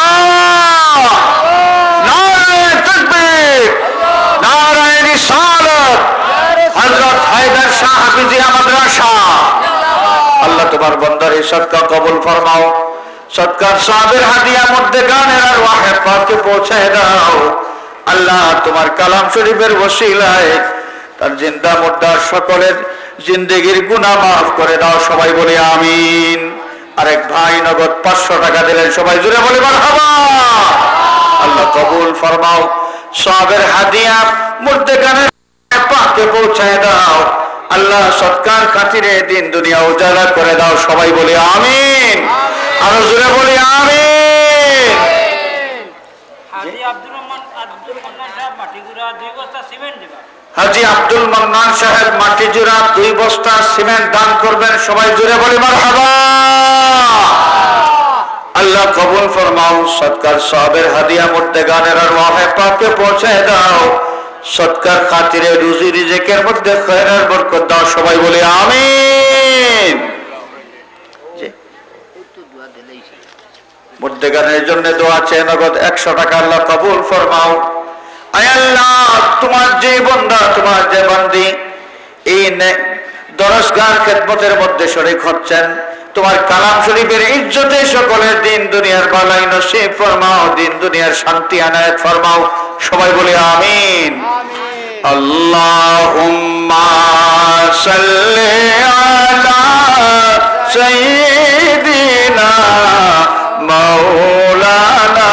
B: নারে তাকবীর, নারে রিসালাত, হযরত হায়দার শাহ হাফিজিয়া মাদ্রাসা। আল্লাহ তোমার বান্দার এই সদকা কবুল ফরমাও। সদকার সাহাবের হাদিয়া মধ্যে গানের আর ওয়াহে পাকে পৌঁছায় দাও। আল্লাহ তোমার কালাম শরীফের ওসিলায় তার জিন্দা মুর্দা সকলের জিন্দেগির গুনাহ মাফ করে দাও। সবাই বলি আমিন। আরেক ভাই নগদ 500 টাকা দিলেন, সবাই জোরে বলি মারহাবা। আল্লাহ কবুল ফরমাও। সাহাবের হাদিয়া মধ্যে গানের পাকে পৌঁছায় দাও। আল্লাহ সৎকার খাতিরে দিন দুনিয়া উজালা করে দাও। সবাই বলি আমিন। আরো জোরে বলি আমিন।
A: হাজী আব্দুল মান্নান সাহেব মাটিগুড়া 2 বস্তা সিমেন্ট দিবা।
B: হাজী আব্দুল মান্নান সাহেব মাটিজোড়া 2 বস্তা সিমেন্ট দান করবেন। সবাই জোরে বলি মারহাবা। আল্লাহ কবুল ফরমাও। সৎকার সাহাবের হাদিয়া মধ্যে গানের আর ওয়াহে পাকে পৌঁছায় দাও। সৎকার খাতিরে রুজি রিজেকের মধ্যে খয়রার বরকত দাও। সবাই বলি আমিন। মধ্যে গানের জন্য দোয়া চেয়ে নগদ 100 টাকা আল্লাহ কবুল ফরমাও। আয় আল্লাহ তোমার যে বান্দা, তোমার যে বান্দি এই দরজগার খেদমতের মধ্যে শরীক হচ্ছেন, তোমার কালাম শরীফের ইজ্জতে সকলের দিন দুনিয়ার বালাই নসিব ফরমাও, দিন দুনিয়ার শান্তি আনায়াত ফরমাও। সবাই বলি আমিন। আল্লাহুম্মা সাল্লি আলা সাইয়্যিদিনা মাওলানা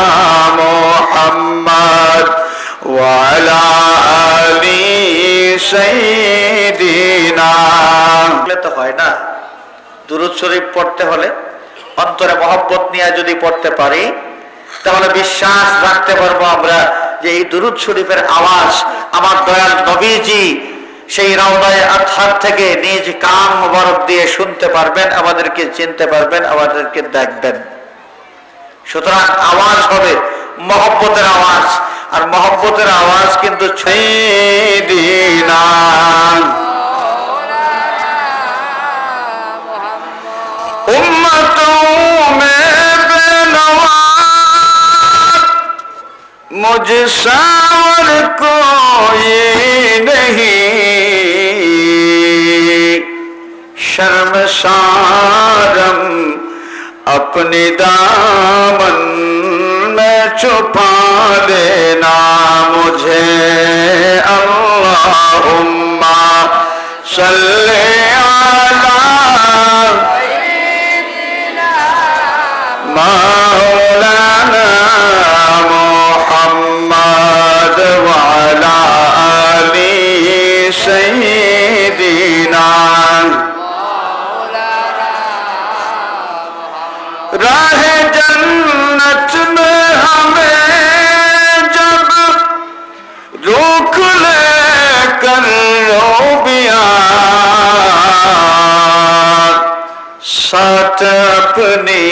B: মুহাম্মদ ওয়া আলা আলি সাইয়্যিদিনা। তো হয় না, দুরূদ শরীফ পড়তে হলে অন্তরে মহব্বত নিয়ে যদি পড়তে পারি তাহলে বিশ্বাস রাখতে পারবো আমরা যে এই দুরূদ শরীফের আওয়াজ আমার দয়াল নবীজি সেই রাউদায়ে আতহার থেকে নিজ কান মোবারক দিয়ে শুনতে পারবেন, আমাদেরকে চিনতে পারবেন, আমাদেরকে দেখবেন। সুতরাং আওয়াজ হবে মহব্বতের আওয়াজ, আর মহব্বতের আওয়াজ কিন্তু সাইয়্যিদিনা मुझसे और कोई नहीं, शर्मसारम अपने दामन में छुपा लेना मुझे। अल्लाहुम्मा सल्ली अला मौलाना मुहम्मद व अला आलि सय्यिदिना। राह जन्नत में हमें जब रोक ले कर रोबिया, साथ अपनी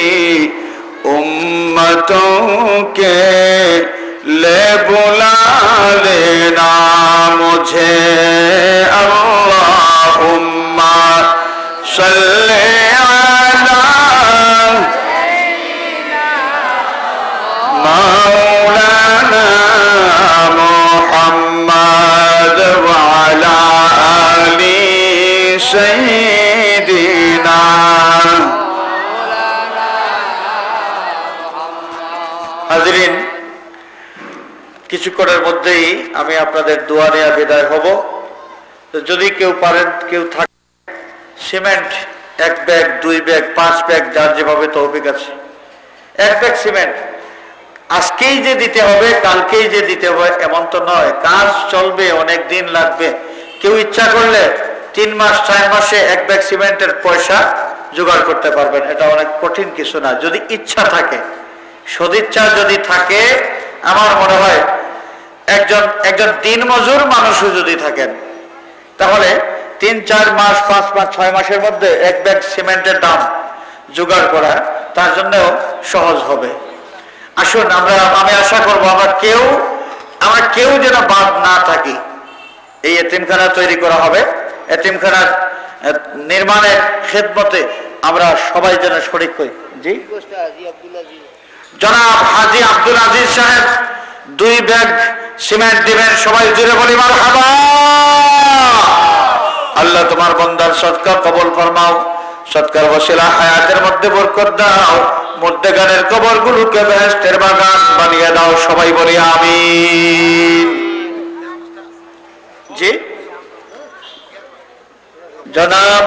B: उम्मतों के ले बुला लेना मुझे। अल्लाहुम्मा सल्ली अला मौलाना मुहम्मद व अला आलि सय्यिदिना। হাজরিন, কিছুক্ষণের মধ্যেই আমি আপনাদের দোয়া নিয়ে বিদায় হব। যদি কেউ পারেন, কেউ থাকে, সিমেন্ট 1 ব্যাগ 2 ব্যাগ 5 ব্যাগ যার যেভাবে তৌফিক আছে, 1 ব্যাগ সিমেন্ট আজকেই যে দিতে হবে, কালকেই যে দিতে হবে এমন তো নয়। কাজ চলবে, অনেক দিন লাগবে। কেউ ইচ্ছা করলে 3 মাস 4 মাসে 1 ব্যাগ সিমেন্টের পয়সা জোগাড় করতে পারবেন। এটা অনেক কঠিন কিছু না, যদি ইচ্ছা থাকে, সদিচ্ছা যদি থাকে। আমার মনে হয় একজন দিনমজুর মানুষও যদি থাকেন তাহলে 3-4 মাস 5 মাস 6 মাসের মধ্যে 1 ব্যাগ সিমেন্টের দাম জোগাড় করা তার জন্য সহজ হবে। আসুন আমি আশা করবো আমরা কেউ যেন বাদ না থাকি। এই এতিমখানা তৈরি করা হবে, এতিমখানার নির্মাণের খেদমতে আমরা সবাই যেন শরীক হই। জি জনাব হাজী আব্দুল আজিজ সাহেব 2 ব্যাগ সিমেন্ট দিবেন, সবাই জুড়ে বলি মারহাবা। আল্লাহ তোমার বান্দার সদকা কবুল ফরমাও, সদকার ওসিলা হায়াতের মধ্যে বরকত দাও, মুর্দেগানের কবরগুলোকে বেহেশতের বাগান বানিয়ে দাও, সবাই বলি আমিন। জি জনাব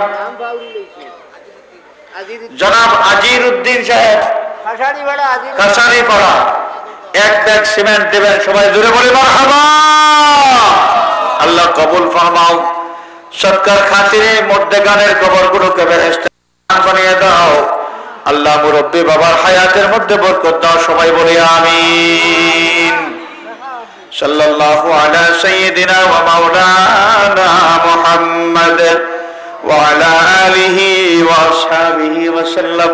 B: আজির উদ্দিন সাহেব কাছারিপাড়া 1 ব্যাগ সিমেন্ট দেবেন, সবাই জুড়ে বলি মারহাবা। আল্লাহ কবুল ফরমাও, সদকার খাতিরে মুর্দেগানের কবরগুলোকে বেহেশতের বাগান বানিয়ে দাও। আল্লাহ মুরব্বী বাবার হায়াতের মধ্যে বরকত দাও, সবাই বলি আমিন। সাল্লাল্লাহু আলা সাইয়্যিদিনা ওয়া মাওলানা মুহাম্মাদ ওয়া আলা আলিহি ওয়া আসহাবিহি ওয়া সাল্লাম।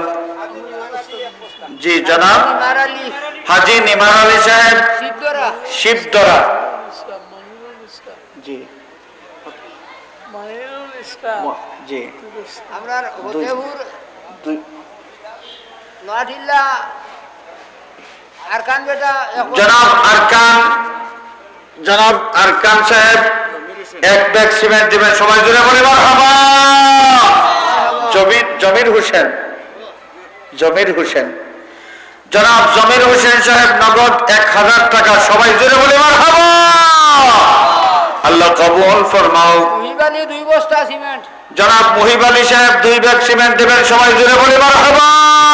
B: জি জনাব হাজী নিমার আলী সাহেব শিবদরা। জি জি
C: আপনার হতেপুর নোয়াঠিল্লা আরকান বেটা
B: জনাব আরকান সাহেব 1 ব্যাগ সিমেন্ট দিবেন, সবাই জুড়ে বলি মারহাবা। জমির হোসেন জনাব জমির হোসেন সাহেব নগদ 1000 টাকা, সবাই জুড়ে বলি মারহাবা। আল্লাহ কবুল ফরমাও।
C: মহিবালি 2 বস্তা সিমেন্ট
B: জনাব মুহিব আলী সাহেব 2 ব্যাগ সিমেন্ট দেবেন, সবাই জুড়ে বলি মারহাবা।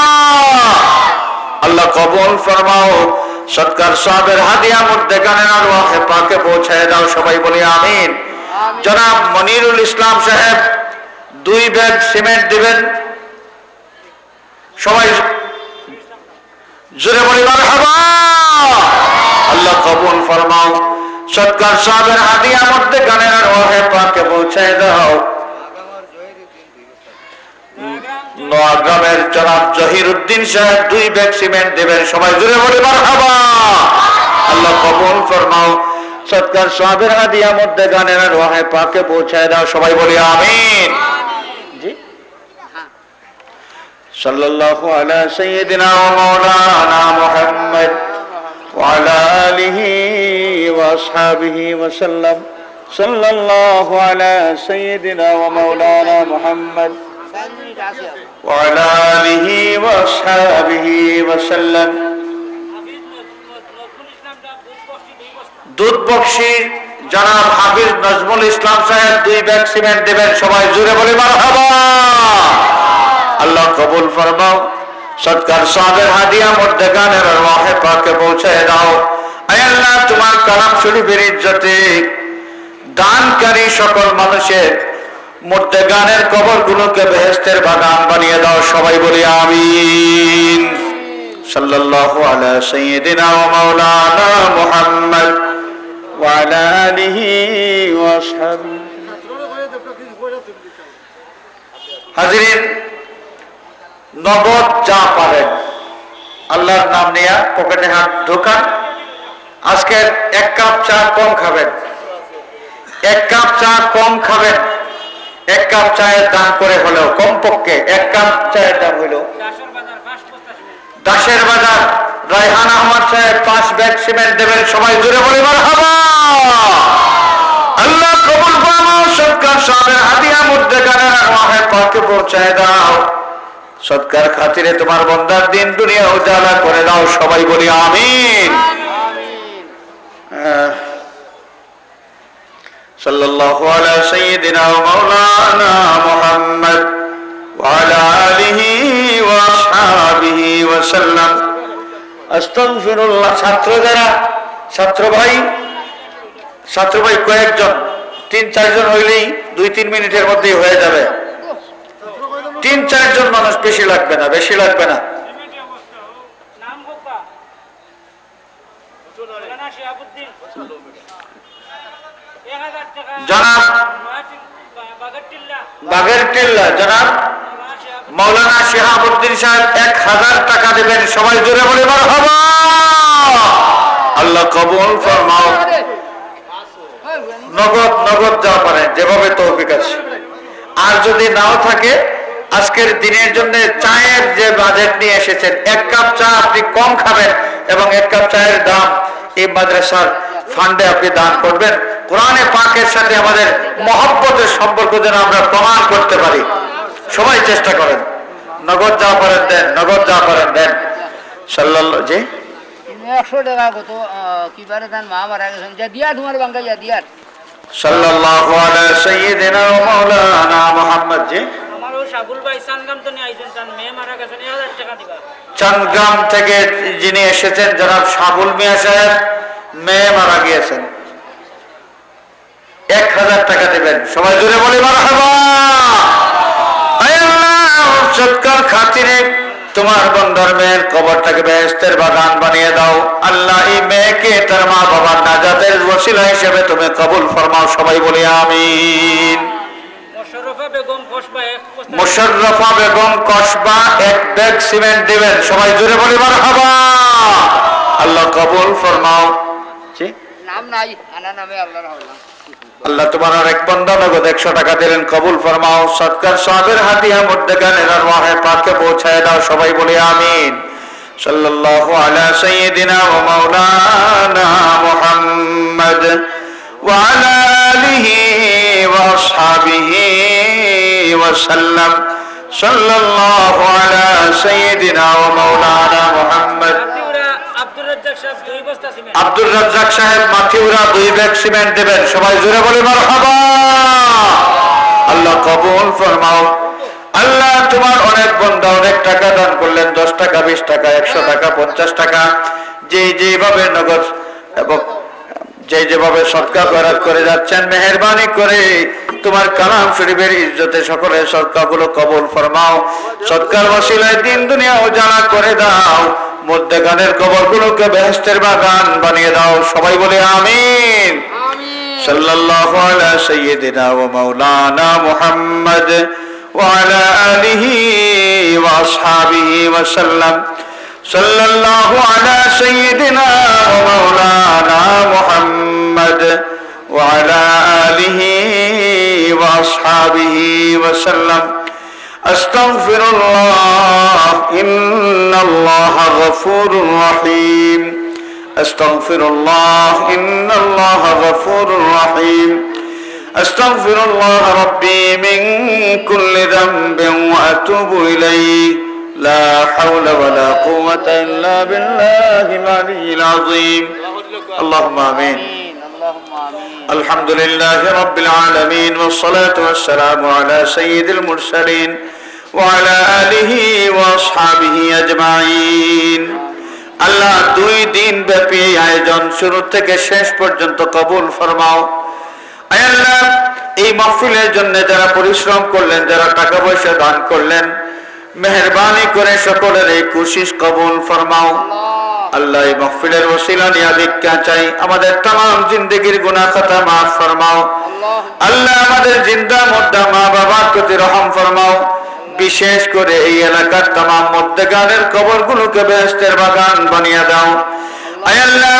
B: আল্লাহ কবুল ফরমাও, সদকার সাহেবের হাদিয়া মুর্দেগানের আরওয়াহে পাকে পৌঁছায় দাও, সবাই বলি আমিন। জনাব মনিরুল ইসলাম সাহেব 2 ব্যাগ সিমেন্ট দিবেন, সবাই জুড়ে বলি মারহাবা। আল্লাহ কবুল ফরমাও, সদকার সাহেবের হাদিয়া মুর্দেগানের আরওয়াহে পাকে পৌঁছায় দাও। নোয়াগ্রামের জনাব জহির উদ্দিন সাহেব 2 ব্যাগ সিমেন্ট দেবেন, সবাই জুড়ে বলি মারহাবা। আল্লাহ কবুল ফরমাও, সদকার সাহেবের হাদিয়া মুর্দেগানের আরওয়াহে পাকে পৌঁছায় দাও, সবাই বলি আমিন। জি সাল্লাল্লাহু আলা সাইয়্যিদিনা ওয়া মাওলানা মুহাম্মদ ওয়া আলা আলিহি ওয়া আসহাবিহি ওয়া সাল্লাম। সাল্লাল্লাহু আলা সাইয়্যিদিনা ওয়া মাওলানা মুহাম্মদ وعلى آله وأصحابه وسلم। দুধ বক্সি জনাব হাফিজ নজমুল ইসলাম সাহেব 2 ব্যাগ সিমেন্ট দেবেন, সবাই জুড়ে বলি মারহাবা। আল্লাহ কবুল ফরমাও, সদকার সাহেবের হাদিয়া মুর্দেগানের আরওয়াহে পাকে পৌঁছায় দাও। আয় আল্লাহ তোমার কালাম শরীফের ইজ্জতে দানকারী সকল মানুষের মুর্দেগানের কবরগুলোকে বেহেশতের বাগান বানিয়ে দাও, সবাই বলি আমিন। সাল্লাল্লাহু আলা সাইয়্যিদিনা ওয়া মাওলানা মুহাম্মদ ওয়া আলা আলিহি ওয়া আসহাবিহি। হাজিরিন, নগদ যা পারেন আল্লাহর নাম নিয়ে পকেটে হাত ঢোকান। আজকে 1 কাপ চা কম খাবেন, 1 কাপ চা কম খাবেন। 1 কাপ চায়ের দাম করে হলেও কমপক্ষে 1 কাপ চায়ের দাম হলো দাসের বাজার রায়হান আহমদ সাহেব 5 ব্যাগ সিমেন্ট দেবেন, সবাই জুড়ে বলি মারহাবা। আল্লাহ কবুল ফরমাও, সদকার সাহেবের হাদিয়া মুর্দেগানের আরওয়াহে পাকে পৌঁছায় দাও। সদকার খাতিরে তোমার বান্দার দিন দুনিয়া উজালা করে দাও, সবাই বলি আমিন। সাল্লাল্লাহু আলা সাইয়্যিদিনা ওয়া মাওলানা মুহাম্মদ ওয়া আলা আলিহি ওয়া আসহাবিহি ওয়া সাল্লাম। আস্তাগফিরুল্লাহ। ছাত্র ভাই কয়েকজন, 3-4 জন হইলেই 2-3 মিনিটের মধ্যেই হয়ে যাবে। 3-4 জন মানুষ, বেশি লাগবে না। জনাব বাগেরটিল্লা জনাব মাওলানা শিহাবুদ্দিন সাহেব 1000 টাকা দেবেন, সবাই জোরে বলে মারহাবা। আল্লাহ কবুল ফরমাও। নগদ যা পারেন, যেভাবে তৌফিক আছে। আর যদি নাও থাকে আজকের দিনের জন্য চায়ের যে বাজেট নিয়ে এসেছেন, 1 কাপ চা আপনি কম খাবেন এবং 1 কাপ চায়ের দাম এই মাদ্রাসার ফান্ডে আপনি দান করবেন। কোরআনে পাকের সাথে আমাদের মহব্বতের সম্পর্ক যেন আমরা প্রমাণ করতে পারি। সবাই চেষ্টা করেন, নগদ যা পারেন দেন, নগদ যা পারেন দেন। সাল্লাল্লাহু জি
C: 100 টাকা কত কিবারে দান মা মারা গেছেন যা দিয়া তোমার বাঙ্গা যা দিয়া
B: সাল্লাল্লাহু আলা সাইয়্যিদিনা ওয়া মাওলানা মুহাম্মদ জি।
D: আমারও শাবুল ভাই সানগাম তো নিয়ে আইছেন, তার মেয়ে মারা গেছেন, 1000 টাকা দিবা।
B: চানগ্রাম থেকে যিনি এসেছেন জনাব শাবুল মিয়া সাহেব, মেয়ে মারা গিয়েছেন, 1000 টাকা দিবেন। সবাই জোরে বলি মারহাবা। আয় আল্লাহ, সৎকার খাতিরে তোমার বন্দার মেয়ের কবরটাকে বেহেশতের বাগান বানিয়ে দাও। আল্লাহ, এই মেয়েকে তার মা বাবার নাজাতের ওসিলা হিসেবে তুমি কবুল ফরমাও। সবাই বলি আমিন।
D: মোশাররফা বেগম কসবা
B: মুশাররফা বেগম কসবা 1 ব্যাগ সিমেন্ট দিবেন। সবাই জোরে বলি মারহাবা। আল্লাহ কবুল ফরমাও। জি
C: নাম নাই আনা নামে আল্লাহর হল্লা
B: আল্লাহ তোমার আরেক বান্দা নগদ 100 টাকা দিলেন, কবুল ফরমাও। সদকার সওয়াবের হাদিয়া মুর্দেগানের আরওয়াহে পাকে পৌঁছায় দাও। সবাই বলি আমিন। সাল্লাল্লাহু আলা সাইয়্যিদিনা ওয়া মাওলানা মুহাম্মদ ওয়া আলা আলিহি ওয়া আসহাবিহি ওয়া সাল্লাম। সাল্লাল্লাহু আলা সাইয়্যিদিনা ওয়া মাওলানা মুহাম্মদ।
D: আব্দুর রাজ্জাক সাহেব 2 বস্তা সিমেন্ট।
B: আব্দুর রাজ্জাক সাহেব মাথিউরা 2 ব্যাগ সিমেন্ট দেবেন। সবাই জোরে বলে মারহাবা। আল্লাহ কবুল ফরমাও। আল্লাহ তোমার অনেক বান্দা অনেক টাকা দান করলেন, 10 টাকা, 20 টাকা, 100 টাকা, 50 টাকা, যেভাবে নগদ এবং যেভাবে সদকা খয়রাত করে যাচ্ছেন, মেহেরবানি করে তোমার কালাম শরীফের ইজ্জতে সকলের সদকাগুলো কবুল ফরমাও। সদকার ওসিলায় দিন দুনিয়া উজালা করে দাও। মুর্দেগানের কবরগুলোকে বেহেশতের বাগান বানিয়ে দাও। সবাই বলে আমিন। সাল্লাল্লাহু আলা সাইয়্যিদিনা ওয়া মাওলানা মুহাম্মদ ওয়া আলা আলিহি ওয়া আসহাবিহি ওয়া সাল্লাম। সাল্লাল্লাহু আলা সাইয়্যিদিনা ওয়া মাওলানা মুহাম্মদ ওয়া আলা আলিহি ওয়া আসহাবিহি ওয়া সাল্লাম। أستغفر الله إن الله غفور رحيم. أستغفر الله إن الله غفور رحيم. أستغفر الله ربي من كل ذنب وأتوب إليه. لا حول ولا قوة إلا بالله العلي العظيم. اللهم آمين. الحمد لله رب العالمين والصلاة والسلام على سيد المرسلين وعلى آله وأصحابه أجمعين. আল্লাহ 2 দিন ব্যাপী আয়োজন শুরু থেকে শেষ পর্যন্ত কবুল ফরমাও। আয় আল্লাহ, এই মাহফিলের জন্য যারা পরিশ্রম করলেন, যারা টাকা পয়সা দান করলেন, মেহেরবানি করে সকলের এই কোশিশ কবুল ফরমাও। আল্লাহ, এই মাহফিলের ওসিলা নিয়ে ভিক্ষা চাই, আমাদের तमाम জিন্দেগীর গুনাহ খাতা মাফ ফরমাও। আল্লাহ, আমাদের জিন্দা মুর্দা মা বাবার প্রতি রহম ফরমাও। বিশেষ করে এই এলাকার तमाम মুর্দেগানের কবরগুলোকে বেহেশতের বাগান বানিয়ে দাও। আয় আল্লাহ,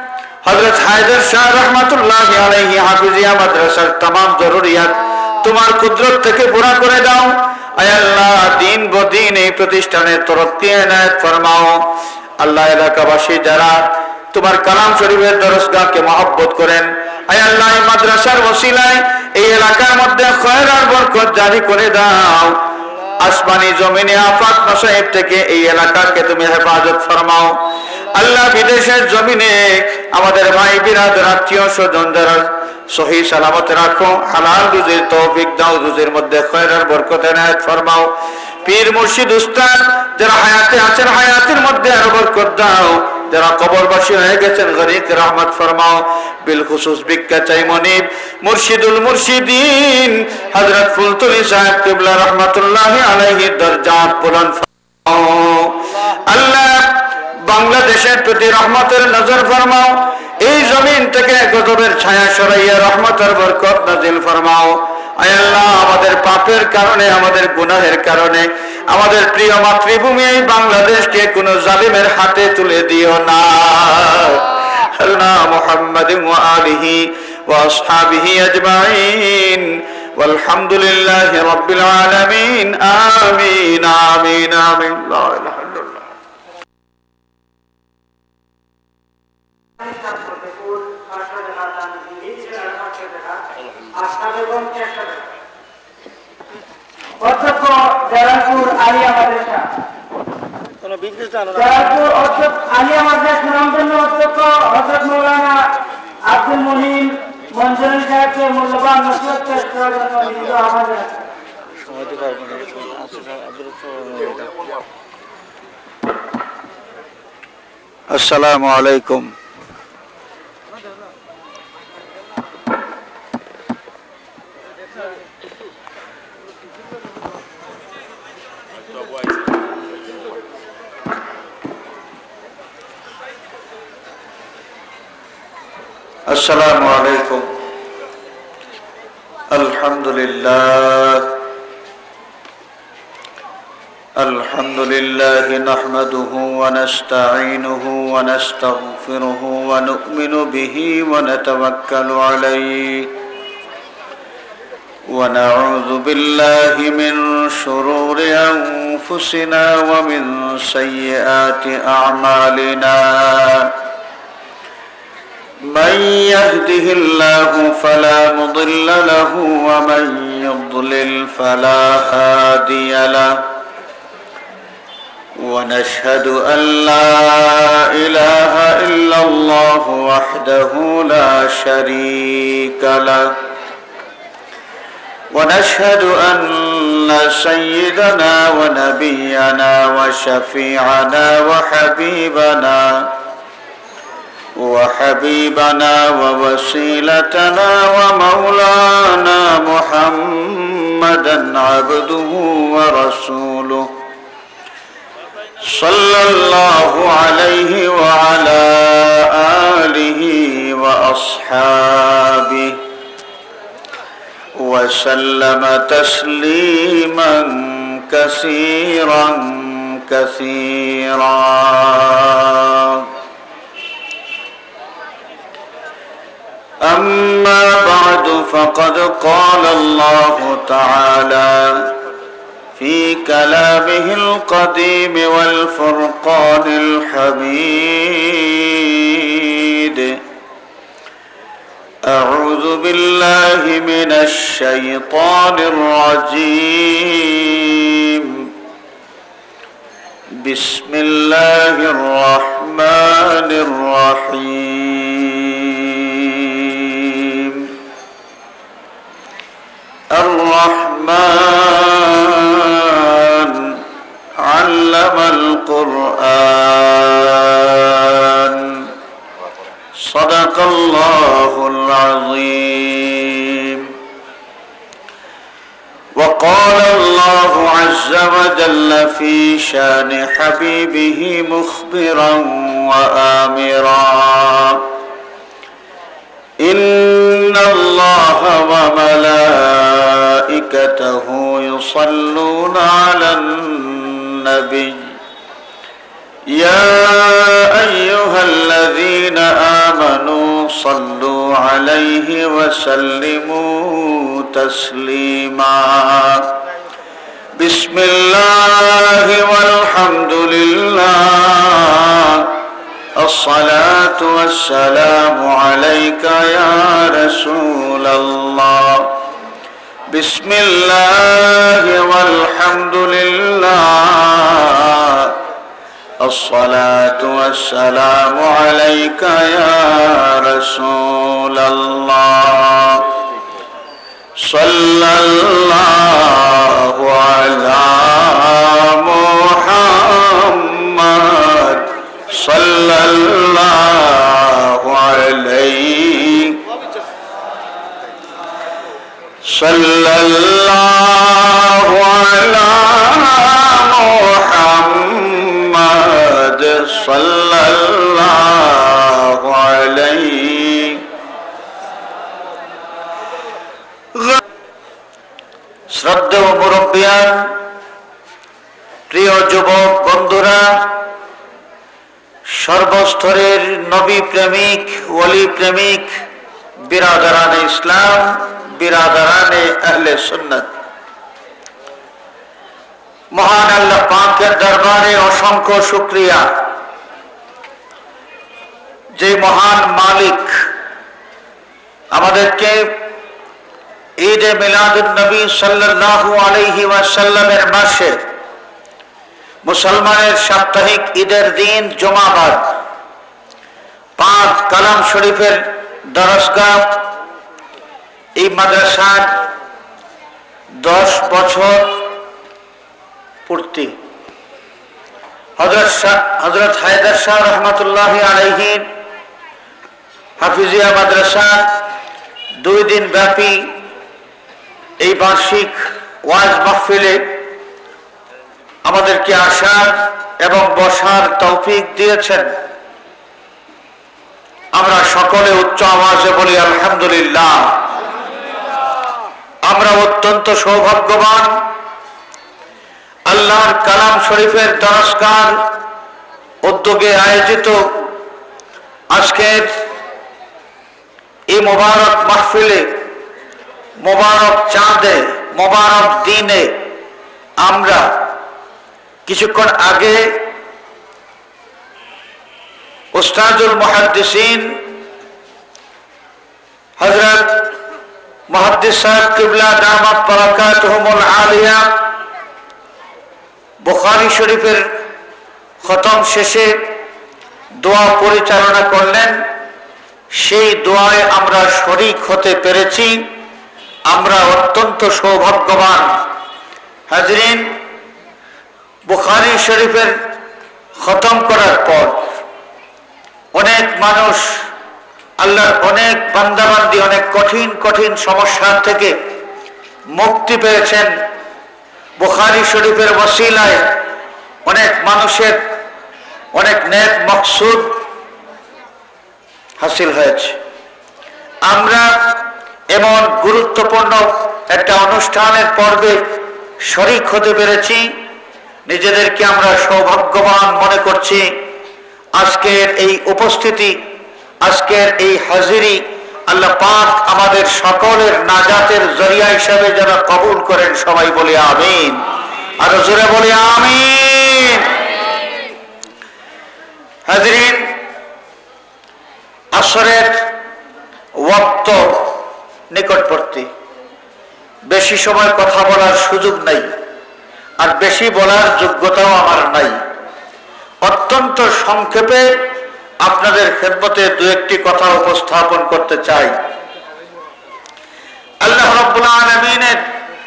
B: হযরত হায়দার শাহ রাহমাতুল্লাহি আলাইহি হাফিজিয়া মাদ্রাসার तमाम জরুরিয়াত তোমার কুদরত থেকে পুরা করে দাও। আয় আল্লাহ, দিন বদিন এই প্রতিষ্ঠানের তরক্কি এনায়েত ফরমাও। আল্লাহ, এলাকাবাসী যারা তোমার কালাম শরীফের দরসগাহকে মহব্বত করেন, আয় আল্লাহ, এই মাদ্রাসার ওসিলায় এই এলাকার মধ্যে খয়র আর বরকত জারি করে দাও। আসমানি জমিনে আফাত মাসায়েব থেকে এই এলাকাকে তুমি হেফাজত ফরমাও। আল্লাহ, বিদেশের জমিনে আমাদের ভাই বিরাদর আত্মীয় স্বজন যারা সহি সালামত রাখো, হালাল রুজির তৌফিক দাও, রুজির মধ্যে খয়র আর বরকত এনায়েত ফরমাও। পীর মুর্শিদ উস্তাদ যারা হায়াতে আছেন, হায়াতের মধ্যে আরো বরকত দাও। যারা কবরবাসী হয়ে গেছেন, গরিব রহমত ফরমাও। বিল খুসুস ভিক্ষা চাই মনিব মুর্শিদুল মুর্শিদিন হযরত ফুলতুলি সাহেব কিবলা রাহমাতুল্লাহি আলাইহি দরজাত বুলন্দ ফরমাও। আল্লাহ, বাংলাদেশের প্রতি রহমতের নজর ফরমাও। এই জমিন থেকে গজবের ছায়া সরাইয়া রহমতের বরকত নাজিল ফরমাও। আয় আল্লাহ, আমাদের পাপের কারণে, আমাদের গুনাহের কারণে আমাদের প্রিয় মাতৃভূমি এই বাংলাদেশকে কোন জালিমের হাতে তুলে দিও না। আল্লাহ, মুহাম্মাদিন ওয়া আলিহি ওয়া আসহাবিহি আজমাইন والحمد لله رب العالمين آمين آمين آمين لا إله إلا الله
A: অধ্যক্ষ জালালপুর আলিয়া মাদ্রাসা জালালপুর আলিয়া মাদ্রাসা সুনামধন্য অধ্যক্ষ হযরত মাওলানা আব্দুল মনিন মঞ্জুরুল সাহেবকে মূল্যবান নসিহত পেশ করার জন্য নিজ আহ্বান জানাচ্ছি।
B: আসসালামু আলাইকুম। السلام عليكم. الحمد لله نحمده ونستعينه ونستغفره ونؤمن به ونتوكل عليه ونعوذ بالله من شرور أنفسنا ومن سيئات أعمالنا من يهده الله فلا مضل له ومن يضلل فلا هادي له ونشهد أن لا إله إلا الله وحده لا شريك له ونشهد أن سيدنا ونبينا وشفيعنا وحبيبنا ووسيلتنا ومولانا محمدا عبده ورسوله صلى الله عليه وعلى آله وأصحابه وسلم تسليما كثيرا كثيرا. أما بعد فقد قال الله تعالى في كلامه القديم والفرقان الحميد أعوذ بالله من الشيطان الرجيم بسم الله الرحمن الرحيم الرحمن علم القرآن صدق الله العظيم. وقال الله عز وجل في شان حبيبه مخبرا وآمرا إن الله وملائكته يصلون على النبي يا أيها الذين آمنوا صلوا عليه وسلموا تسليما. بسم الله والحمد لله الصلاة والسلام عليك يا رسول الله. بسم الله والحمد لله الصلاة والسلام عليك يا رسول الله. صلى الله على محمد صلى الله عليه صلى الله على محمد صلى الله عليه. শ্রদ্ধেয় মুরব্বিয়ান, প্রিয় যুবক বন্ধুরা, সর্বস্তরের নবী প্রেমিক, ওলি প্রেমিক बिरादराने इस्लाम, बिरादराने अहले सुन्नत, महान अल्लाह पाक के दरबारे असंख्य शुक्रिया जे महान मालिक আমাদেরকে ঈদে মিলাদুন নবী সাল্লাল্লাহু আলাইহি ওয়াসাল্লামের মাসে মুসলমানের সাপ্তাহিক ঈদের দিন জুমাবার পাক কালাম শরীফের দরসগাহ এই মাদ্রাসার 10 বছর পূর্তি হযরত হায়দার শাহ রহমাতুল্লাহি আলাইহি হাফিজিয়া মাদ্রাসা 2 দিন ব্যাপী এই বার্ষিক ওয়াজ মাহফিলে আমাদেরকে আসার এবং বসার তৌফিক দিয়েছেন। আমরা সকলে উচ্চ আওয়াজে বলি আলহামদুলিল্লাহ। আমরা অত্যন্ত সৌভাগ্যবান, আল্লাহর কালাম শরীফের দরসগাহ উদ্যোগে আয়োজিত আজকের এই মোবারক মাহফিলে, মোবারক চাঁদে, মোবারক দিনে আমরা কিছুক্ষণ আগে উস্তাদুল মুহাদ্দিসিন হযরত মুহাদ্দিস সাহেব কিবলা দামাত বারাকাতুহুমুল আলিয়া বুখারী শরীফের খতম শেষে দোয়া পরিচালনা করলেন। সেই দোয়ায় আমরা শরীক হতে পেরেছি, আমরা অত্যন্ত সৌভাগ্যবান। হাজরিন, বুখারী শরীফের খতম করার পর অনেক মানুষ, আল্লাহর অনেক বান্দাবান্দি অনেক কঠিন কঠিন সমস্যার থেকে মুক্তি পেয়েছেন। বুখারী শরীফের ওসিলায় অনেক মানুষের অনেক নেক মকসুদ হাসিল হয়েছে। আমরা এমন গুরুত্বপূর্ণ একটা অনুষ্ঠানের পর্বে শরীক হতে পেরেছি, নিজেদেরকে আমরা সৌভাগ্যবান মনে করছি। আজকের এই উপস্থিতি, আজকের এই হাজিরি আল্লাহ পাক আমাদের সকলের নাজাতের জরিয়া হিসাবে যেন কবুল করেন। সবাই বলি আমিন, আরো জোরে বলি আমিন। হাজরিন, আসরের ওয়াক্ত নিকটবর্তী, বেশি সময় কথা বলার সুযোগ নাই, আর বেশি বলার যোগ্যতাও আমার নাই। অত্যন্ত সংক্ষেপে আপনাদের খেদমতে 2-1টি কথা উপস্থাপন করতে চাই। আল্লাহ রাব্বুল আলামিনের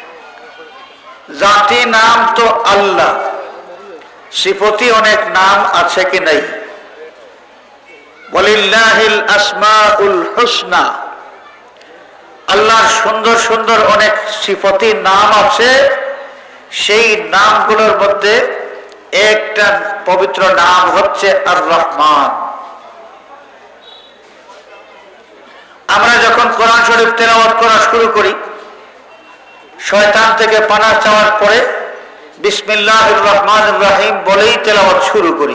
B: জাতি নাম তো আল্লাহ, সিফতি অনেক নাম আছে কি নাই? ওয়ালিল্লাহিল আসমাউল হুসনা, আল্লাহর সুন্দর সুন্দর অনেক সিফতি নাম আছে। সেই নামগুলোর মধ্যে একটা পবিত্র নাম হচ্ছে আর রহমান। আমরা যখন কোরআন শরীফ তেলাওয়াত করা শুরু করি, শয়তান থেকে পানাহ চাওয়ার পরে বিসমিল্লাহির রহমানির রহিম বলেই তেলাওয়াত শুরু করি।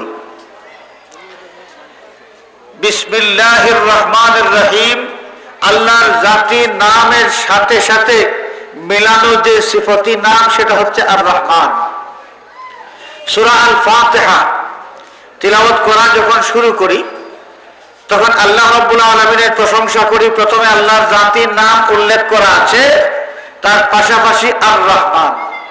B: বিসমিল্লাহির রহমানির রহিম আল্লাহর জাতি নামের সাথে সাথে মিলানো যে সিফতি নাম, সেটা হচ্ছে আর রহমান। সূরা আল ফাতিহা তিলাওয়াত করা যখন শুরু করি, তখন আল্লাহ রাব্বুল আলামিনের প্রশংসা করি। প্রথমে আল্লাহর জাতির নাম উল্লেখ করা আছে, তার পাশাপাশি আর রহমান।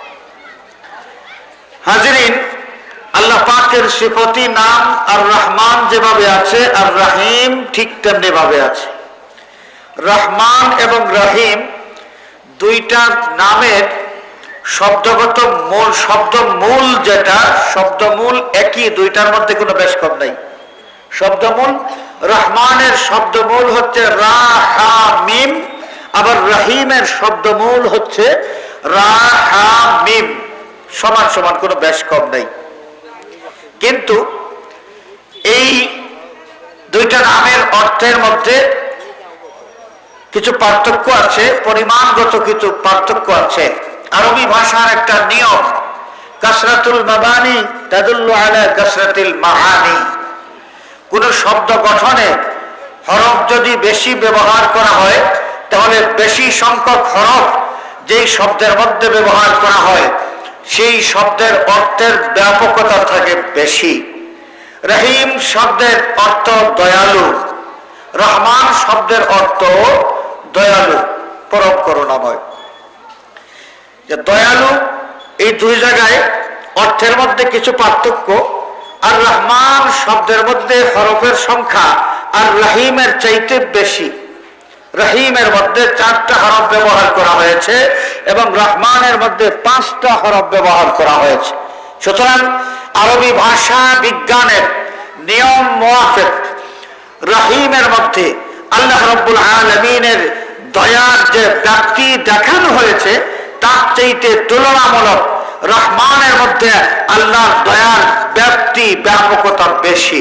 B: হাজরিন, আল্লাহ পাকের সিফতি নাম আর রহমান যেভাবে আছে, আর রহিম ঠিক তেমনি ভাবে আছে। রহমান এবং রহিম দুইটা নামের শব্দগত মূল, শব্দমূল যেটা, শব্দমূল একই, দুইটার মধ্যে কোনো বেশ কম নাই। শব্দমূল, রহমানের শব্দমূল হচ্ছে রা হা মিম, আবার রহিমের শব্দমূল হচ্ছে রা হা মিম, সমান সমান, কোনো বেশ কম নাই। কিন্তু এই দুইটা নামের অর্থের মধ্যে কিছু পার্থক্য আছে, পরিমাণগত কিছু পার্থক্য আছে। আরবি ভাষার একটা নিয়ম, কাসরাতুল মাবানি তাদুল্লু আলা কাসরাতিল মাআনি। কোন শব্দ গঠনে হরফ যদি বেশি ব্যবহার করা হয় তাহলে বেশি সংখ্যক হরফ যেই শব্দের মধ্যে ব্যবহার করা হয় সেই শব্দের অর্থের ব্যাপকতা থাকে বেশি। রহিম শব্দের অর্থ দয়ালু, রহমান শব্দের অর্থ দয়ালু, পরম করুণাময়। যে দয়ালু এই দুই জায়গায় অর্থের মধ্যে কিছু পার্থক্য। আর রহমান শব্দের মধ্যে হরফের সংখ্যা আর রহিমের চাইতে বেশি। রহিমের মধ্যে 4টা হরফ ব্যবহার করা হয়েছে এবং রহমানের মধ্যে 5টা হরফ ব্যবহার করা হয়েছে। সুতরাং আরবি ভাষা বিজ্ঞানের নিয়ম মোয়াফেক রহিমের মধ্যে আল্লাহ রাব্বুল আলামিনের দয়ার যে ব্যাপ্তি দেখানো হয়েছে তার চাইতে তুলনামূলক রহমানের মধ্যে আল্লাহর দয়ার ব্যাপ্তি ব্যাপকতা বেশি।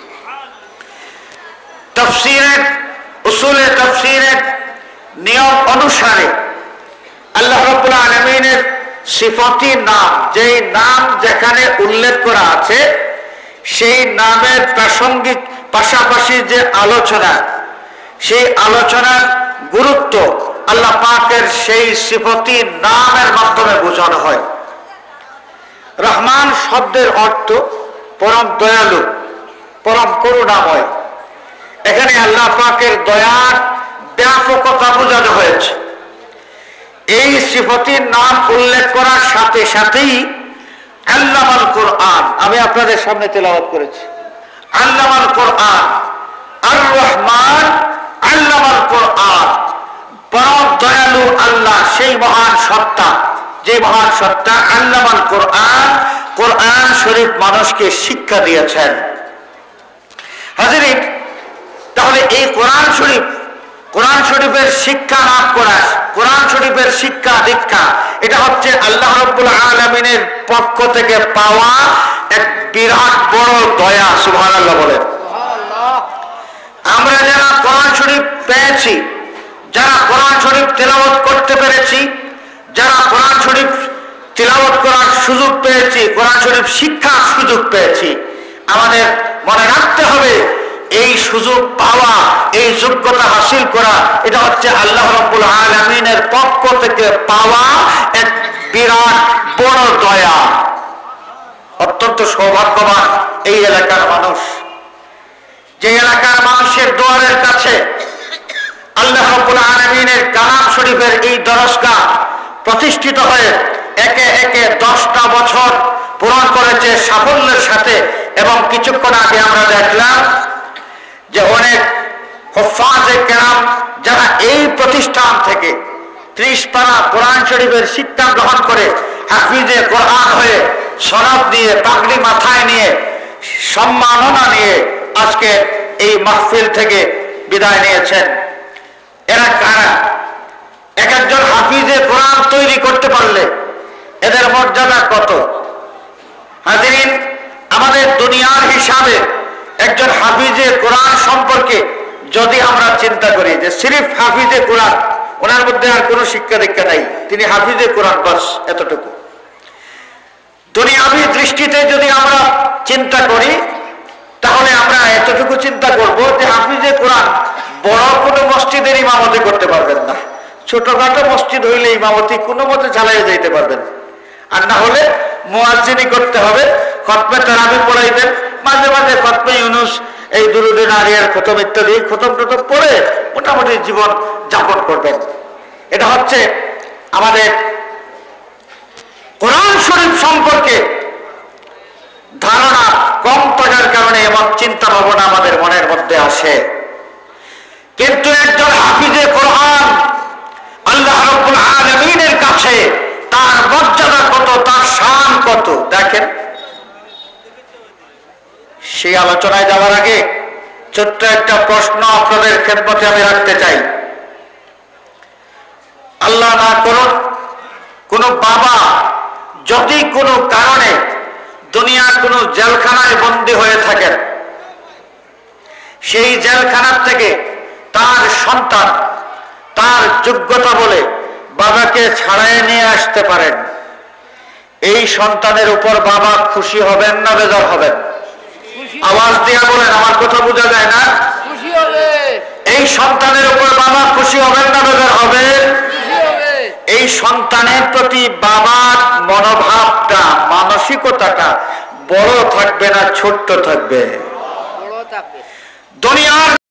B: তাফসীরের উসুলে তাফসীরের নিয়ম অনুসারে আল্লাহ রাব্বুল আলামিনের সিফাতি নাম, যেই নাম যেখানে উল্লেখ করা আছে সেই নামের প্রাসঙ্গিক পাশাপাশি যে আলোচনা, সেই আলোচনার গুরুত্ব আল্লাহ পাকের সেই সিফাতি নামের মাধ্যমে বোঝানো হয়। রহমান শব্দের অর্থ পরম দয়ালু, পরম করুণাময়। এখানে আল্লাহ পাকের দয়ার ব্যাপকতা বোঝানো হয়েছে। এই সিফাতির নাম উল্লেখ করার সাথে সাথেই আল্লামাল কোরআন, আমি আপনাদের সামনে তেলাওয়াত করেছি, আল্লামাল কোরআন, আর রহমান আল্লামাল কোরআন, পরম দয়ালু আল্লাহ সেই মহান সত্তা, যে মহান সত্তা আল্লামাল কোরআন, কোরআন শরীফ মানুষকে শিক্ষা দিয়েছেন। হাজিরিন, তাহলে এই কোরআন শরীফ, কোরআন শরীফের শিক্ষা লাভ করা, কোরআন শরীফের শিক্ষা দীক্ষা, এটা হচ্ছে আল্লাহ রাব্বুল আলামিনের পক্ষ থেকে পাওয়া এক বিরাট বড় দয়া। সুবহানাল্লাহ বলেন। আমরা যারা কোরআন শরীফ পেয়েছি, যারা কোরআন শরীফ তেলাওয়াত করতে পেরেছি, যারা কোরআন শরীফ তেলাওয়াত করার সুযোগ পেয়েছি, কোরআন শরীফ শিক্ষার সুযোগ পেয়েছি, আমাদের মনে রাখতে হবে এই সুযোগ পাওয়া, এই যোগ্যতা হাসিল করা, এটা হচ্ছে আল্লাহ রাব্বুল আলামিনের পক্ষ থেকে পাওয়া এক বিরাট বড় দয়া। অত্যন্ত সৌভাগ্যবান এই এলাকার মানুষ, যে এলাকার মানুষের দুয়ারের কাছে আল্লাহ রাব্বুল আলামিনের কালাম শরীফের এই দরসগাহ প্রতিষ্ঠিত হয়ে একে একে 10টা বছর পূরণ করেছে সাফল্যের সাথে। এবং কিছুক্ষণ আগে আমরা দেখলাম যে অনেক হুফাজে কেরাম যারা এই প্রতিষ্ঠান থেকে 30 পারা কোরআন শরীফের শিক্ষা গ্রহণ করে হাফিজে কোরআন হয়ে সনদ দিয়ে পাগড়ি মাথায় নিয়ে সম্মাননা নিয়ে আজকে এই মাহফিল থেকে বিদায় নিয়েছেন। এরা কারা? এক একজন হাফিজে কোরআন তৈরি করতে পারলে এদের মর্যাদা কত? হাজিরিন, আমাদের দুনিয়ার হিসাবে একজন হাফিজে কোরআন সম্পর্কে যদি আমরা চিন্তা করি যে সিরিফ হাফিজে কোরআন, ওনার মধ্যে আর কোনো শিক্ষা দীক্ষা নাই, তিনি হাফিজে কোরআন, বাস এতটুকু। দুনিয়াবী দৃষ্টিতে যদি আমরা চিন্তা করি তাহলে আমরা এতটুকু চিন্তা করব যে হাফিজে কোরআন বড় কোনো মসজিদের ইমামতি করতে পারবেন না, ছোটখাটো মসজিদ হইলে ইমামতি কোনো মতে চালাইয়ে যাইতে পারবেন, আর না হলে মুয়াজ্জিনি করতে হবে, খতমে তারাবি পড়াইবেন, মাঝে মাঝে খতমে ইউনুস, এই দুরুদে নারিয়ার খতম ইত্যাদি খতম টতম পড়ে মোটামুটি জীবন যাপন করবেন। এটা হচ্ছে আমাদের কোরআন শরীফ সম্পর্কে ধারণা কম থাকার কারণে এমন চিন্তা ভাবনা আমাদের মনের মধ্যে আসে। কিন্তু একজন হাফিজে কোরআন আল্লাহ রাব্বুল আলামিনের কাছে তার মর্যাদা কত, তার শান কত, দেখেন। সেই আলোচনায় যাওয়ার আগে ছোট্ট একটা প্রশ্ন আপনাদের খেদমতে আমি রাখতে চাই। আল্লাহ না করুন কোনো বাবা যদি কোনো কারণে দুনিয়ার কোনো জেলখানায় বন্দী হয়ে থাকেন, সেই জেলখানার থেকে তার সন্তান তার যোগ্যতা বলে বাবাকে ছাড়াই নিয়ে আসতে পারেন, এই সন্তানের উপর বাবা খুশি হবেন না বেজার হবেন? আওয়াজ দিয়ে বলেন, আমার কথা বোঝা যায় না? এই সন্তানের উপর বাবা খুশি হবেন না বেজার হবেন? এই সন্তানের প্রতি বাবার মনোভাবটা, মানসিকতাটা বড় থাকবে না ছোট্ট থাকবে? দুনিয়ার